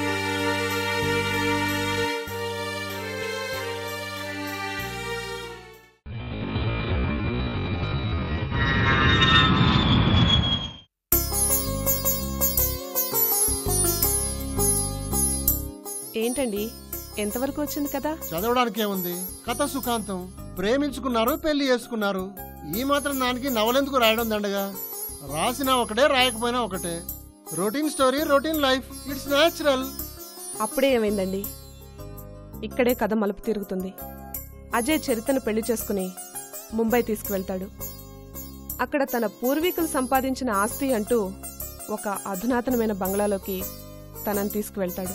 ఏంటండి, ఎంతవరకు వచ్చింది కదా? చదవడానికి ఏముంది, కథ సుఖాంతం. ప్రేమించుకున్నారు, పెళ్లి చేసుకున్నారు. ఈ మాత్రం దానికి నవలెందుకు రాయడం దండగా? రాసినా ఒకటే, రాయకపోయినా ఒకటే. Routine story, routine life, it's natural. అప్పుడే ఏమైందండి, ఇక్కడే కథ మలుపు తిరుగుతుంది. అజయ్ చరితను పెళ్లి చేసుకుని ముంబై తీసుకువెళ్తాడు. అక్కడ తన పూర్వీకులు సంపాదించిన ఆస్తి అంటూ ఒక అధునాతనమైన బంగ్లాలోకి తనని తీసుకువెళ్తాడు.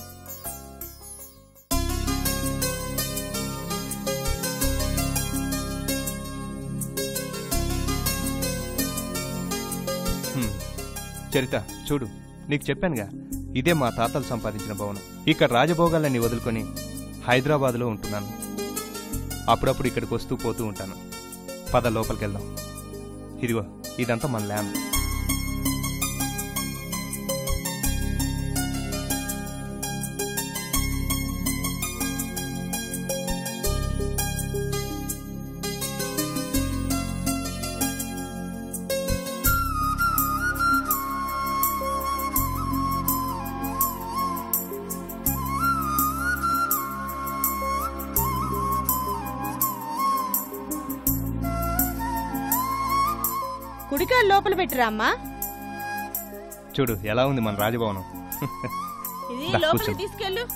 చరిత, చూడు, నీకు చెప్పానుగా, ఇదే మా తాతలు సంపాదించిన భవనం. ఇక్కడ రాజభోగాలన్నీ వదులుకొని హైదరాబాద్లో ఉంటున్నాను. అప్పుడప్పుడు ఇక్కడికి వస్తూ పోతూ ఉంటాను. పద లోపలికి వెళ్దాం. ఇదిగో, ఇదంతా మన ల్యాండ్. కుడికాయలు లోపల పెట్టిరా అమ్మా. చూడు ఎలా ఉంది మన రాజభవనం. ఇది దా, లోపలికి కూర్చో. తీసుకెళ్ళు.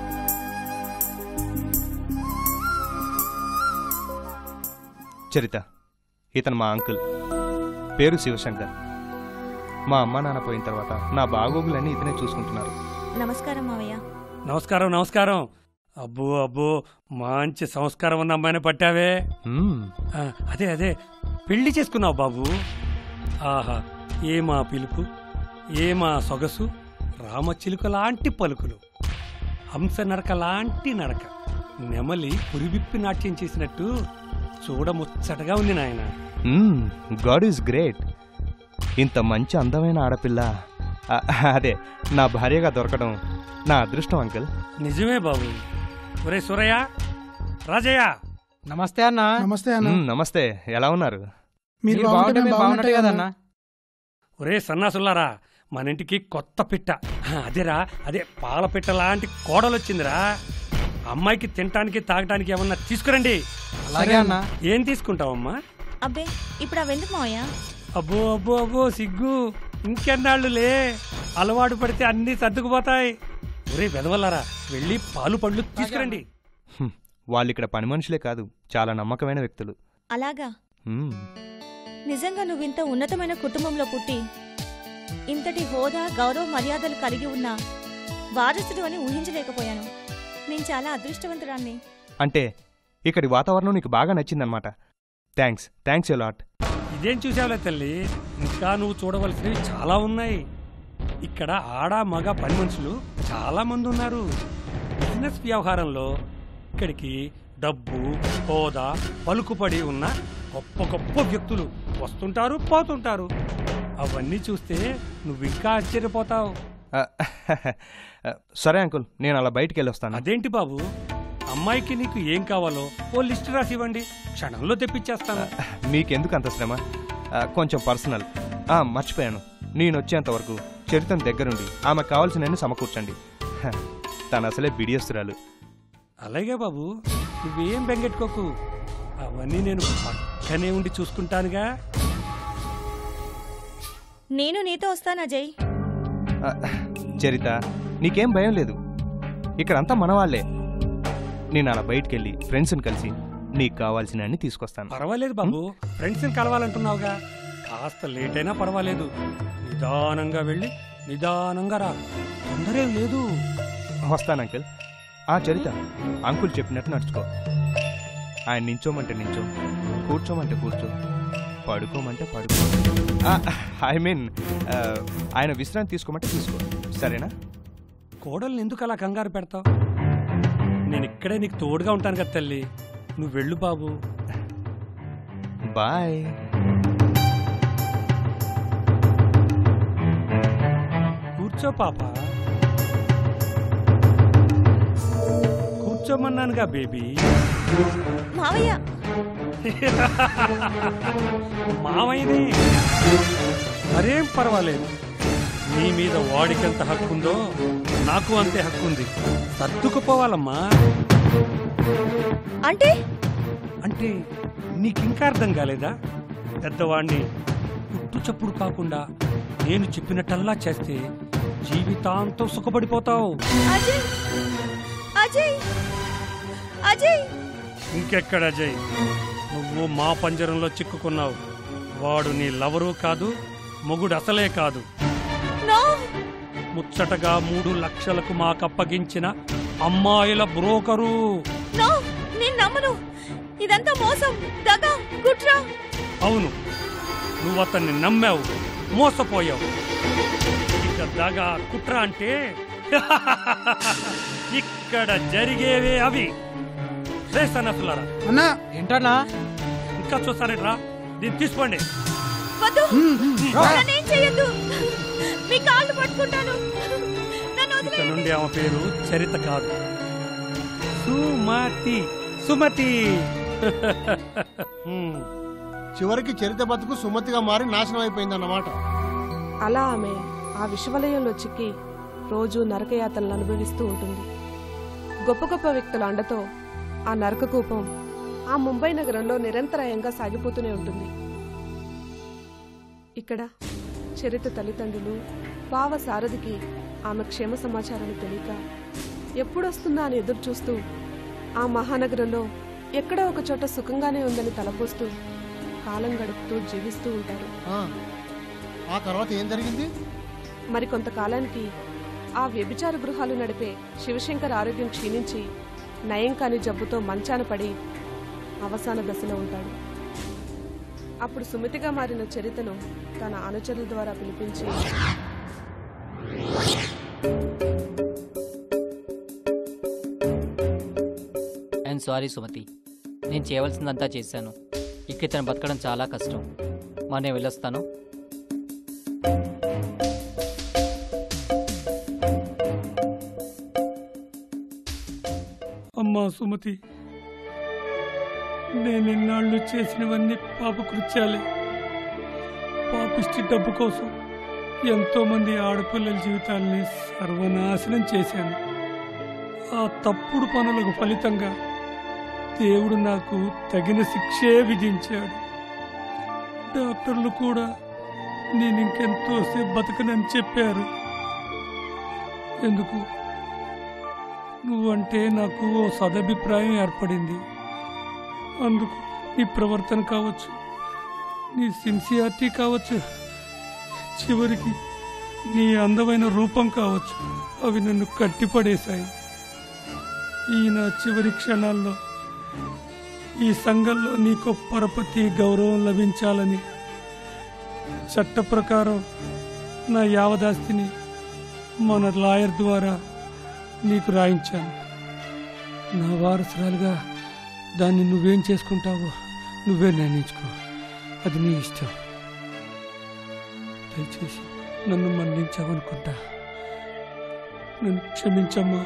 చరిత, ఇతను మా అంకుల్, పేరు శివశంకర్. మా అమ్మా నాన్న పోయిన తర్వాత నా బాగోగులన్నీ ఇతనే చూసుకుంటున్నారు. నమస్కారం మావయ్య. నమస్కారం నమస్కారం. అబ్బో అబ్బో, మంచి సంస్కారం ఉన్న అమ్మాయిని పట్టావే. మ్మ్. ఆ, అదే అదే పెళ్లి చేసుకున్నావు బాబు. ఆహా, ఏమా పిలుపు, ఏమా సొగసు, రామచిలుక లాంటి పలుకులు, హంస నడక లాంటి నడక, నెమలి పురివిప్పి నాట్యం చేసినట్టు చూడముచ్చటగా ఉంది నాయన. God is great. ఇంత మంచి అందమైన ఆడపిల్ల, ఆ, అదే నా భార్యగా దొరకడం నా అదృష్టం అంకుల్. నిజమే బాబు. ఒరే సూరయ్య, రాజయ్య, నమస్తే అన్నా. నమస్తే అన్న. మ్మ్, నమస్తే. ఎలా ఉన్నారు? మీరు బాగుంటే మేము బాగున్నట్టే కదన్నా. ఒరే సన్నాసులారా, మన ఇంటికి కొత్త పిట్ట అదేరా అదే పాల పిట్ట లాంటి కోడలు వచ్చిందిరా. అమ్మాయికి తినటానికి తాగటానికి ఏమన్నా తీసుకురండి. అలాగే అన్న. ఏం తీసుకుంటావమ్మా? అబ్బే ఇప్పుడు అవెందుకు మావయ్య? అబ్బో అబ్బో అబ్బో సిగ్గు, ఇంకెన్నాళ్ళులే, అలవాటు పడితే అన్నీ సర్దుకుపోతాయి. ఒరే వెదవల్లారా, వెళ్ళి పాలు పండ్లు తీసుకురండి. వాళ్ళు ఇక్కడ పని మనుషులే కాదు, చాలా నమ్మకమైన వ్యక్తులు. అలాగా? హ్మ్. నిజంగా నువ్వింత ఉన్నతమైన కుటుంబంలో పుట్టి ఇంతటి హోదా గౌరవ మర్యాదలు కలిగి ఉన్న వారసుడు అని ఊహించలేకపోయాను. నేను చాలా అదృష్టవంతురాన్ని. అంటే ఇక్కడి వాతావరణం నీకు బాగా నచ్చిందనమాట. Thanks thanks lot. ఇదేం చూసావులే తల్లి, ఇంకా నువ్వు చూడవలసినవి చాలా ఉన్నాయి. ఇక్కడ ఆడ మగ పని మనుషులు చాలా మంది ఉన్నారు. బిజినెస్ వ్యవహారంలో ఇక్కడికి డబ్బు హోదా పలుకుపడి ఉన్న గొప్ప గొప్ప వ్యక్తులు వస్తుంటారు పోతుంటారు. అవన్నీ చూస్తే నువ్వు ఇంకా ఆశ్చర్యపోతావు. సరే అంకుల్, నేను అలా బయటికి వెళ్ళొస్తాను. అదేంటి బాబు, అమ్మాయికి నీకు ఏం కావాలో ఓ లిస్ట్ రాసి ఇవ్వండి, క్షణంలో తెప్పించేస్తాను. మీకెందుకు అంత శ్రమ? కొంచెం పర్సనల్. మర్చిపోయాను, నేను వచ్చేంత వరకు చరిత్ర దగ్గరుండి ఆమె కావాల్సిన సమకూర్చండి. తను అసలే బిడియస్తురాలు. అలాగే బాబు, నువ్వేం బెంగెట్టుకోకు, అవన్నీ నేను పక్కనే ఉండి చూసుకుంటానుగా. నేను నీతో వస్తాను అజయ్. చరిత, నీకేం భయం లేదు, ఇక్కడంతా మనవాళ్లే. నేను అలా బయటికెళ్ళి ఫ్రెండ్స్ని కలిసి నీకు కావాల్సిన అన్ని తీసుకొస్తాను. పర్వాలేదు బాబు, ఫ్రెండ్స్ని కలవాలంటున్నావుగా, కాస్త లేట్ అయినా పర్వాలేదు. నిదానంగా వెళ్ళి నిదానంగా రా, తొందరేం లేదు. వస్తాను అంకుల్. ఆ చరిత, అంకుల్ చెప్పినట్టు నడుచుకో. ఆయన నించోమంటే నించో, కూర్చోమంటే కూర్చో, పడుకోమంటే పడుకో. ఐ మీన్ ఆయన విశ్రాంతి తీసుకోమంటే తీసుకో, సరేనా? కోడల్ని ఎందుకు అలా కంగారు పెడతావు? నేను ఇక్కడే నీకు తోడుగా ఉంటాను కదా తల్లి, నువ్వు వెళ్ళు బాబు. బాయ్. కూర్చో పాప, కూర్చోమన్నానుగా బేబీ. మావయ్య మావయ్యని మరేం పర్వాలేదు, నీ మీద వాడికెంత హక్కుందో నాకు అంతే హక్కుంది. సర్దుకుపోవాలమ్మా. అంటే అంటే నీకింకా అర్థం కాలేదా? పెద్దవాణ్ణి పుట్టు చప్పుడు కాకుండా నేను చెప్పినట్టల్లా చేస్తే జీవితాంతం సుఖపడిపోతావు. అజయ్ అజయ్ అజయ్ ఇంకెక్కడ అజయ్, నువ్వు మా పంజరంలో చిక్కుకున్నావు. వాడు నీ లవరు కాదు, మొగుడు అసలే కాదు. ముచ్చటగా మూడు లక్షలకు మాకప్పగించిన అమ్మాయిల బ్రోకరు. నేను నమ్మను, ఇదంతా మోసం, దగా, కుట్ర. అవును, నువ్వు అతన్ని నమ్మావు, మోసపోయావు. ఇక దగా కుట్ర అంటే ఇక్కడ జరిగేవే అవి. రేసనసులారా, అన్నా ఏంటన్నా ఇంకా చూస్తారేట్రా, దీన్ని తీసుకోండి. వద్దు, నన్నేం చెయ్యొద్దు, మీ కాళ్ళు పట్టుకుంటాను. ఇక నుండి ఆమె పేరు చరిత కాదు, సుమతి. సుమతి. చివరికి చరిత బతుకు సుమతిగా మారి నాశనం అయిపోయిందన్నమాట. అలా ఆమె ఆ విషవలయంలో చిక్కి రోజు నరకయాతనలు అనుభవిస్తూ ఉంటుంది. గొప్ప గొప్ప వ్యక్తుల అండతో ఆ నరకకూపం ఆ ముంబై నగరంలో నిరంతరాయంగా సాగిపోతూనే ఉంటుంది. ఇక్కడ చరిత తల్లిదండ్రులు బావ సారథికి ఆమె క్షేమ సమాచారాన్ని తెలియక ఎప్పుడొస్తుందా అని ఎదురు చూస్తూ ఆ మహానగరంలో ఎక్కడో ఒక చోట సుఖంగానే ఉందని తలపోస్తూ కాలం గడుపుతూ జీవిస్తూ ఉంటారు. ఆ తర్వాత ఏం జరిగింది? మరి కొంతకాలానికి ఆ వ్యభిచార గృహాలు నడిపే శివశంకర్ ఆరోగ్యం క్షీణించి నయం కాని జబ్బుతో మంచాన పడి అవసాన దశలో ఉంటాడు. అప్పుడు సుమతిగా మారిన చరితను తన అనుచరుల ద్వారా పిలిపించి, ఐఎమ్ సారీ సుమతి, నేను చేయవలసిందంతా చేశాను. ఇక ఇతను బతకడం చాలా కష్టం. మరి నేను వెళ్ళొస్తాను. అమ్మా సుమతి, నేనిన్నాళ్ళు చేసినవన్నీ పాప కృత్యాలే. పాపిష్టి డబ్బు కోసం ఎంతో మంది ఆడపిల్లల జీవితాల్ని సర్వనాశనం చేశాను. ఆ తప్పుడు పనులకు ఫలితంగా దేవుడు నాకు తగిన శిక్షే విధించాడు. డాక్టర్లు కూడా నేను ఇంకెంతోసేపు బతకనని చెప్పారు. ఎందుకు? నువ్వంటే నాకు ఓ సదభిప్రాయం ఏర్పడింది. అందుకు నీ ప్రవర్తన కావచ్చు, నీ సిన్సియారిటీ కావచ్చు, చివరికి నీ అందమైన రూపం కావచ్చు, అవి నన్ను కట్టిపడేశాయి. ఈ నా చివరి క్షణాల్లో ఈ సంఘంలో నీకు పరపతి గౌరవం లభించాలని చట్ట ప్రకారం నా యావదాస్తిని మన లాయర్ ద్వారా నీకు రాయించాను. నా వారసురాలుగా దాన్ని నువ్వేం చేసుకుంటావో నువ్వే నిర్ణయించుకో. అది నీ ఇష్టం. దయచేసి నన్ను మన్నించావనుకుంటా. నన్ను క్షమించమ్మా.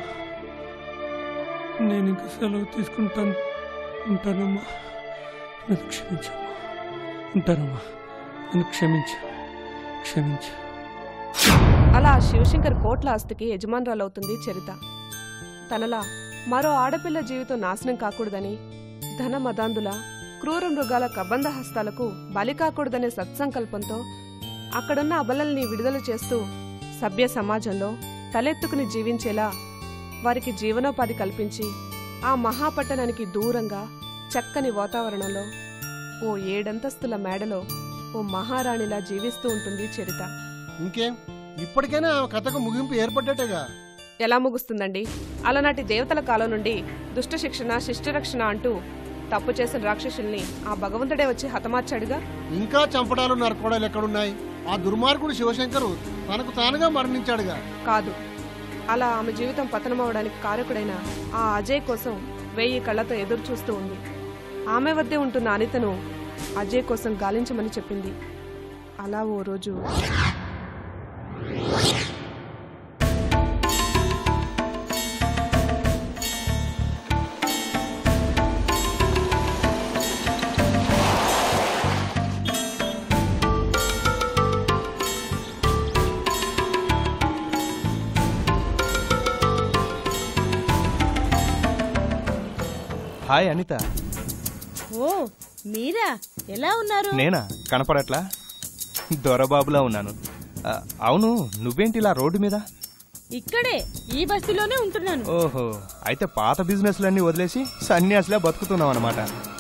నేను ఇంక సెలవు తీసుకుంటాను. ఉంటానమ్మా. నన్ను క్షమించమ్మా. ఉంటానమ్మా. నన్ను క్షమించు. క్షమించు. అలా శివశంకర్ కోట్ల ఆస్తికి యజమానురాలవుతుంది చరిత. తనలా మరో ఆడపిల్ల జీవితం నాశనం కాకూడదని, ధన మదాంధుల క్రూర మృగాల కబంధ హస్తాలకు బలి కాకూడదనే సత్సంకల్పంతో అక్కడున్న అబలల్ని విడుదల చేస్తూ సభ్య సమాజంలో తలెత్తుకుని జీవించేలా వారికి జీవనోపాధి కల్పించి ఆ మహాపట్టణానికి దూరంగా చక్కని వాతావరణంలో ఓ ఏడంతస్తుల మేడలో ఓ మహారాణిలా జీవిస్తూ ఉంటుంది చరిత. ఇంకేం, ఇప్పటికైనా ఆ కథకు ముగింపు ఏర్పడ్డట్టుగా. ఎలా ముగుస్తుందండి? అలనాటి దేవతల కాలం నుండి దుష్ట శిక్షణ శిష్టరక్షణ అంటూ తప్పు చేసిన రాక్షసుల్ని ఆ భగవంతుడే వచ్చి హతమార్చాడుగా. ఇంకా చంపడాలు నరకోడాలు ఎక్కడున్నాయి? ఆ దుర్మార్గుడు శివశంకరు తనకు తానుగా మరణించాడుగా. కాదు, అలా ఆమె జీవితం పతనమవడానికి కారకుడైన ఆ అజయ్ కోసం వెయ్యి కళ్ళతో ఎదురు చూస్తూ ఉంది. ఆమె వద్దే ఉంటున్న అనితను అజయ్ కోసం గాలించమని చెప్పింది. అలా ఓ రోజు హాయ్ అనిత. ఓ మీరా? ఎలా ఉన్నారు? నేనా? కనపడట్లా? దొరబాబులా ఉన్నాను. ఆ, అవును, నువ్వేంటి ఇలా రోడ్డు మీద? ఇక్కడే ఈ బస్తీలోనే ఉంటున్నాను. ఓహో, అయితే పాత బిజినెస్లన్నీ వదిలేసి సన్యాసిలా బతుకుతున్నావు అనమాట.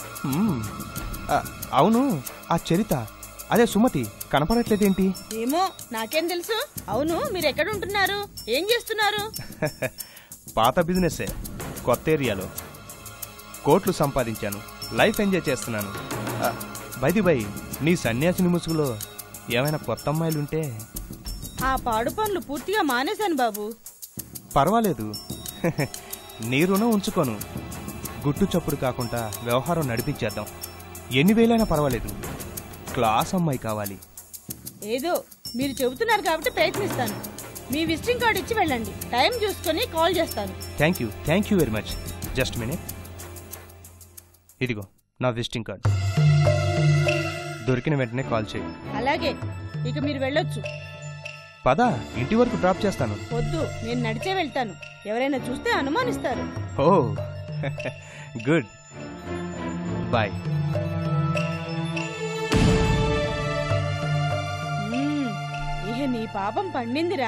అవును, ఆ చరిత, అదే సుమతి కనపడట్లేదేంటి? ఏమో నాకేం తెలుసు. అవును, మీరు ఎక్కడ ఉంటున్నారు? ఏం చేస్తున్నారు? పాత బిజినెస్సే, కొత్త ఏరియాలో. కోట్లు సంపాదించాను, లైఫ్ ఎంజాయ్ చేస్తున్నాను. బైది బై, నీ సన్యాసిని ముసుగులో ఏమైనా కొత్త అమ్మాయిలుంటే? ఆ పాడు పనులు పూర్తిగా మానేశాను బాబు. పర్వాలేదు, నీ రుణం ఉంచుకోను. గుట్టు చప్పుడు కాకుండా వ్యవహారం నడిపించేద్దాం. ఎన్ని వేలైనా పర్వాలేదు, క్లాస్ అమ్మాయి కావాలి. ఏదో మీరు చెబుతున్నారు కాబట్టి ప్రయత్నిస్తాను. మీ విజిటింగ్ కార్డు ఇచ్చి వెళ్ళండి. టైం చూసుకొని కాల్ చేస్తాను. Thank you thank you very much. Just minute. ఇదిగో నా విజిటింగ్ కార్డ్. దొరికిన వెంటనే కాల్ చేయి. అలాగే, ఇక మీరు వెళ్ళొచ్చు. పద, ఇంటి వరకు డ్రాప్ చేస్తాను. వద్దు, నేను నడిచే వెళ్తాను. ఎవరైనా చూస్తే అనుమానిస్తారు. ఓ గుడ్, బాయ్. ఇహ నీ పాపం పండిందిరా.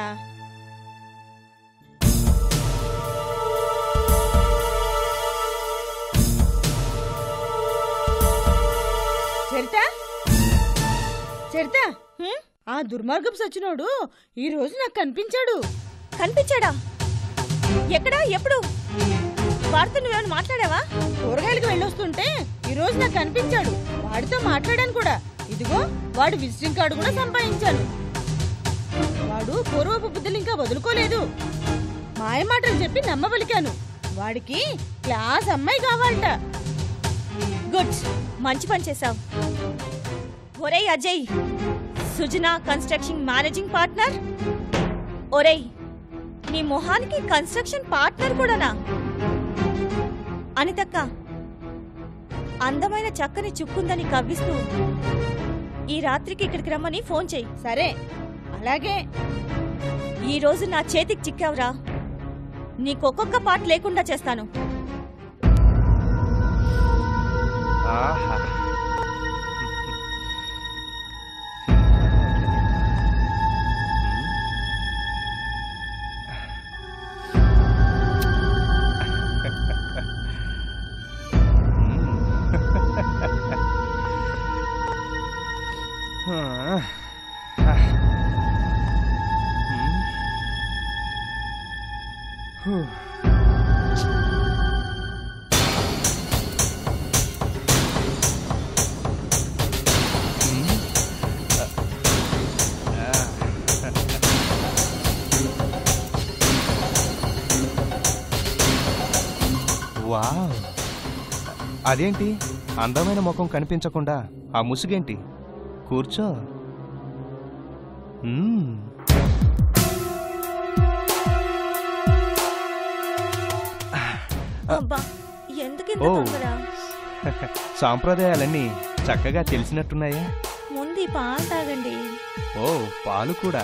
చరిత, చరిత, ఆ దుర్మార్గం సచ్చినోడు ఈ రోజు నాకు కనిపించాడు. కనిపించాడా? ఎక్కడా? ఎప్పుడు? వాడితో నువ్వేమైనా మాట్లాడావా? కూరగాయలకు వెళ్ళొస్తుంటే ఈ రోజు నాకు కనిపించాడు. వాడితో మాట్లాడాను కూడా. ఇదిగో వాడు విజిటింగ్ కార్డు కూడా సంపాదించాను. వాడు పూర్వపు బుద్ధులు ఇంకా వదులుకోలేదు. మాయ మాటలు చెప్పి నమ్మబలికాను. వాడికి క్లాస్ అమ్మాయి కావాలట. గుడ్, మంచి పని చేశావు. ఒరేయ్ Ajay, Sujana construction managing partner. ఒరేయ్, నీ మొహానికి కన్స్ట్రక్షన్ పార్ట్నర్ కూడానా? అనితక్క, అందమైన చక్కని చుక్కుందని కవ్విస్తూ ఈ రాత్రికి ఇక్కడికి రమ్మని ఫోన్ చెయ్యి. సరే, అలాగే ఈ రోజు నా చేతికి చిక్కావురా, నీకు ఒక్కొక్క పాట లేకుండా చేస్తాను. ఆహా వావ్, అదేంటి అందమైన ముఖం కనిపించకుండా ఆ ముసుగేంటి? కూర్చో. మ్మ్. అబ్బా, ఎందుకింత ఓ. తొందర? సాంప్రదాయాలన్నీ చక్కగా తెలిసినట్టున్నాయా? ముందు ఈ పాలు తాగండి. ఓ, పాలు కూడా.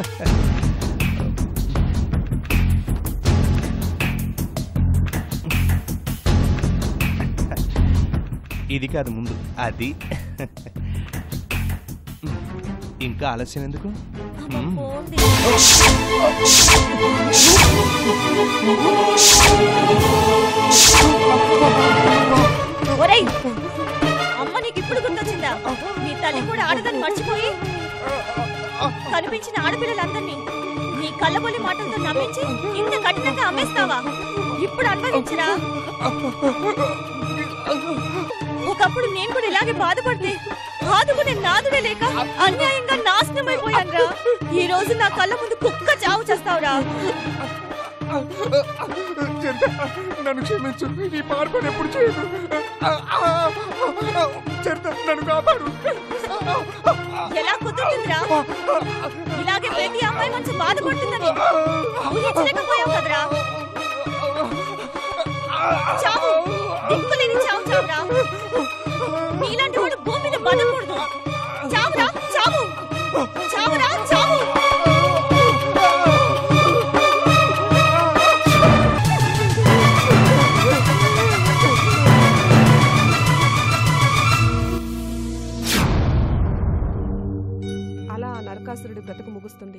ఇది కాదు ముందు అది. ఇంకా ఆలస్యం ఎందుకు? మ్మ్. ఒరేయ్, అమ్మ నీకు ఇప్పుడు గుర్తొచ్చిందా? నీ తల్లి కూడా ఆడదని మర్చిపోయి కనిపించిన ఆడపిల్లలందరినీ నీ కళ్ళబొల్లి మాటలతో నమ్మించి ఇంత కఠినంగా అమ్మేస్తావా? ఇప్పుడు అనుభవించరా. ఒకప్పుడు నేను కూడా ఇలాగే బాధపడితే ఆదుకునే నాదుడే లేక అన్యాయంగా నాశనం అయిపోయానురా. ఈ రోజు నా కళ్ళ ముందు కుక్క చావు చేస్తావురా. నన్ను క్షమించు, ఈ పార్పణ ఎప్పుడు చేయదు. నన్ను కాపాడు. ఎలా కుదురుతుందిరా? ఇలాగే ప్రతి అమ్మాయి మనసు బాధపడుతుందని ఊహించలేకపోయావు కదరా. చావు, దిక్కులేని చావు చావురా. నీలాంటి వాడు భూమి మీద బతకూడదు. చావురా, చావు, చావురా, చావు. అలా ఆ నరకాసురుడి బ్రతుకు ముగుస్తుంది.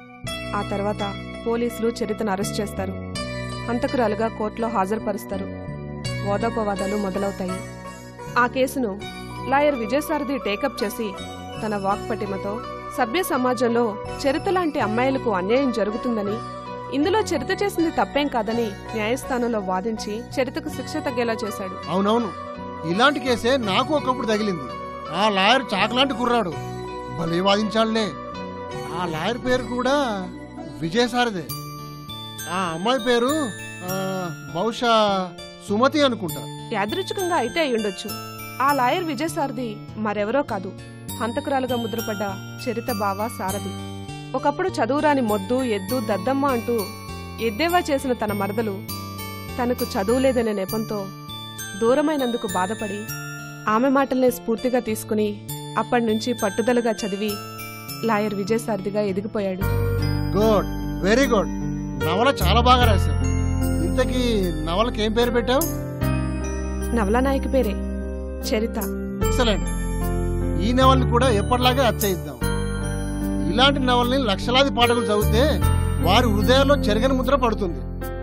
ఆ తర్వాత పోలీసులు చరితను అరెస్ట్ చేస్తారు. హంతకురాలుగా కోర్టులో హాజరుపరుస్తారు. వాదోపవాదాలు మొదలవుతాయి. ఆ కేసును లాయర్ విజయసారథి టేకప్ చేసి తన వాక్పటిమతో సభ్య సమాజంలో చరిత లాంటి అమ్మాయిలకు అన్యాయం జరుగుతుందని, ఇందులో చరిత చేసింది తప్పేం కాదని న్యాయస్థానంలో వాదించి చరితకు శిక్ష తగ్గేలా చేశాడు. అవునవును, ఇలాంటి కేసే నాకు ఒకప్పుడు తగిలింది. ఆ లాయర్ చాకలాంటి కుర్రాడు, భలే వాదించాడులే. ఆ లాయర్ పేరు కూడా విజయసారథే. ఆ అమ్మాయి పేరు ఆ, బహుశా సుమతి అనుకుంటా. యాదృచ్ఛికంగా అయితే అయ్యుండొచ్చు. ఆ లాయర్ విజయసారథి మరెవరో కాదు, హంతకురాలుగా ముద్రపడ్డ చరిత బావ సారథి. ఒకప్పుడు చదువురాని మొద్దు, ఎద్దు, దద్దమ్మ అంటూ ఎద్దేవా చేసిన తన మరదలు తనకు చదువు లేదనే నెపంతో దూరమైనందుకు బాధపడి ఆమె మాటల్నే స్ఫూర్తిగా తీసుకుని అప్పటినుంచి పట్టుదలగా చదివి లాయర్ విజయసారథిగా ఎదిగిపోయాడు. Good, very good. నవల చాలా బాగా రాశావు. ఇంతకీ నవలకి ఏం పేరు పెట్టావు? నవలా నాయకి పేరే చరిత. ఎక్సలెంట్. ఈ నవల్ని కూడా ఎప్పటిలాగే అచ్చయిద్దాం. ఇలాంటి నవల్ని లక్షలాది పాఠకులు చదివితే వారి హృదయాల్లో చెరగని ముద్ర పడుతుంది.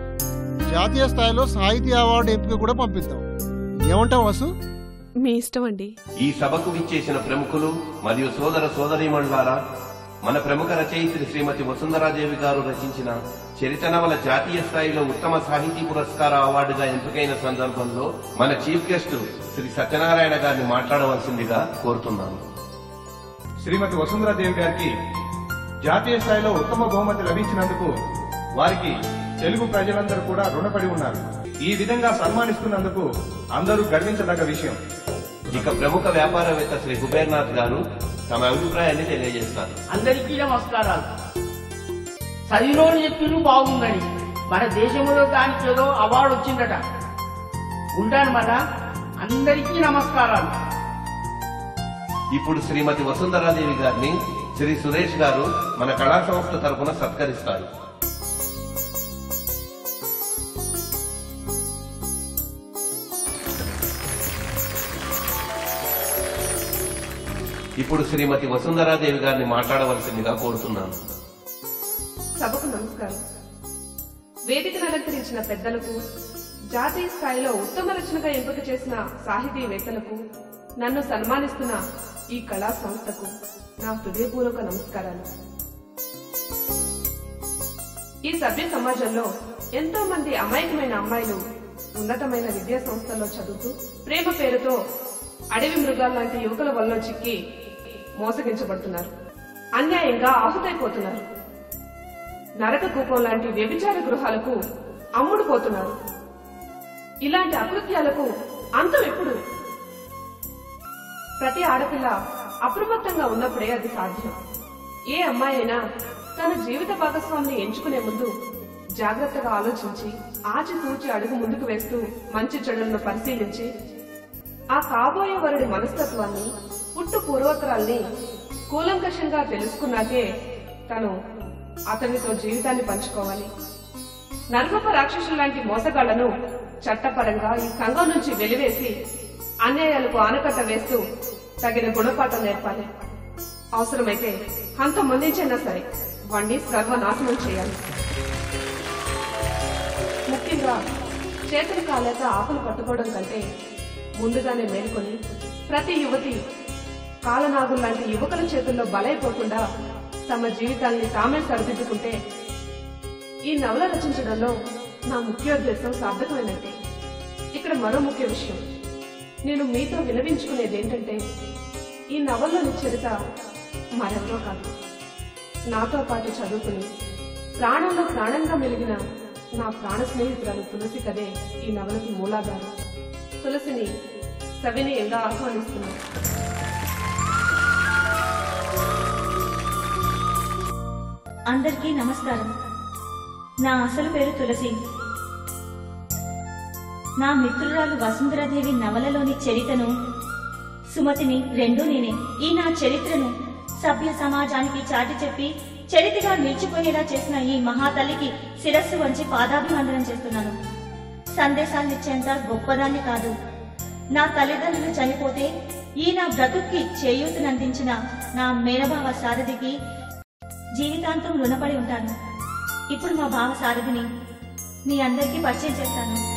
జాతీయ స్థాయిలో సాహితీ అవార్డు ఎంపిక కూడా పంపిద్దాం. ఏమంటావు వసు? మీ ఇష్టం అండి. ఈ సభకు విచ్చేసిన ప్రముఖులు మరియు సోదర సోదరీమణులారా, మన ప్రముఖ రచయిత్రి శ్రీమతి వసుంధరాదేవి గారు రచించిన చరిత నవల జాతీయ స్థాయిలో ఉత్తమ సాహితీ పురస్కార అవార్డుగా ఎంపికైన సందర్భంలో మన చీఫ్ గెస్ట్ శ్రీ సత్యనారాయణ గారిని మాట్లాడవలసిందిగా కోరుతున్నాను. శ్రీమతి వసుంధరాదేవి గారికి జాతీయ స్థాయిలో ఉత్తమ బహుమతి లభించినందుకు వారికి తెలుగు ప్రజలందరూ కూడా రుణపడి ఉన్నారు. ఈ విధంగా సన్మానిస్తున్నందుకు అందరూ గర్వించదగ్గ విషయం. ఇక ప్రముఖ వ్యాపారవేత్త శ్రీ కుబేర్నాథ్ గారు తమ అభిప్రాయాన్ని తెలియజేస్తారు. అందరికీ నమస్కారాలు. చదివినోడు చెప్పిండ్రు బాగుందని, మన దేశంలో దానికి ఏదో అవార్డు వచ్చిందట. ఉంటాను మన అందరికీ నమస్కారాలు. ఇప్పుడు శ్రీమతి వసుంధరాదేవి గారిని శ్రీ సురేష్ గారు మన కళా సంస్థ తరఫున సత్కరిస్తారు. ఇప్పుడు శ్రీమతి వసుంధరాదేవి గారిని మాట్లాడవలసిందిగా కోరుతున్నాను. సభకు నమస్కారం. వేదికను అలంకరించిన పెద్దలకు, జాతీయ స్థాయిలో ఉత్తమ రచనగా ఎంపిక చేసిన సాహితీవేత్తలకు, నన్ను సన్మానిస్తున్న ఈ కళా సంస్థకు నా హృదయపూర్వక నమస్కారాలు. ఈ సభ్య సమాజంలో ఎంతో మంది అమాయకమైన అమ్మాయిలు ఉన్నతమైన విద్యా సంస్థల్లో చదువుతూ ప్రేమ పేరుతో అడవి మృగాల లాంటి యువకుల వల్ల చిక్కి మోసగించబడుతున్నారు, అన్యాయంగా ఆహుతైపోతున్నారు, నరక కూపం లాంటి వ్యభిచార గృహాలకు అమ్ముడుపోతున్నారు. ఇలాంటి అకృత్యాలకు అంతం ఎప్పుడు? ప్రతి ఆడపిల్ల అప్రమత్తంగా ఉన్నప్పుడే అది సాధ్యం. ఏ అమ్మాయి అయినా తన జీవిత భాగస్వామిని ఎంచుకునే ముందు జాగ్రత్తగా ఆలోచించి ఆచితూచి అడుగు ముందుకు వేస్తూ మంచి చెడులను పరిశీలించి ఆ కాబోయే వరుడి మనస్తత్వాన్ని, పుట్టు పూర్వోత్తరాల్ని కూలంకషంగా తెలుసుకున్నాకే తను అతనితో జీవితాన్ని పంచుకోవాలి. నర్మప రాక్షసులు లాంటి మోసగాళ్లను చట్టపరంగా ఈ సంఘం నుంచి వెలివేసి అన్యాయాలకు ఆనకట్ట వేస్తూ తగిన గుణపాఠం నేర్పాలి. అవసరమైతే అంత మందించైనా సరే వాణ్ణి సర్వనాశనం చేయాలి. ముఖ్యంగా చేతులు కాలేక ఆకులు పట్టుకోవడం కంటే ముందుగానే మేల్కొని ప్రతి యువతి కాలనాగులు లాంటి యువకుల చేతుల్లో బలైపోకుండా తమ జీవితాల్ని తామే సరిదిద్దుకుంటే ఈ నవల రచించడంలో నా ముఖ్యోద్దేశం సార్థకమైనట్టే. ఇక్కడ మరో ముఖ్య విషయం నేను మీతో వినవించుకునేది ఏంటంటే, ఈ నవల్లోని చరిత మరెవరో కాదు, నాతో పాటు చదువుకుని ప్రాణంలో ప్రాణంగా మెలిగిన నా ప్రాణ స్నేహితురాలు తులసి కదే ఈ నవలకి మూలాధారం. తులసిని సవినయంగా ఆహ్వానిస్తున్నాను. అందరికీ నమస్కారం. నా అసలు పేరు తులసి. నా మిత్రురాలు వసుంధరాదేవి నవలలోని చరితను, సుమతిని రెండూ నేనే. ఈ నా చరిత్రను సభ్య సమాజానికి చాటి చెప్పి చరిత్రగా నిలిచిపోయేలా చేసిన ఈ మహాతల్లికి శిరస్సు వంచి పాదాభివందనం చేస్తున్నాను. సందేశాన్నిచ్చేంత గొప్పదాన్ని కాదు. నా తల్లిదండ్రులు చనిపోతే ఈ నా బ్రతుక్కి చేయూతనందించిన నా మేనభావ సారథికి జీవితాంతం రుణపడి ఉంటాను. ఇప్పుడు మా భావ సారథిని మీ అందరికీ పరిచయం చేస్తాను.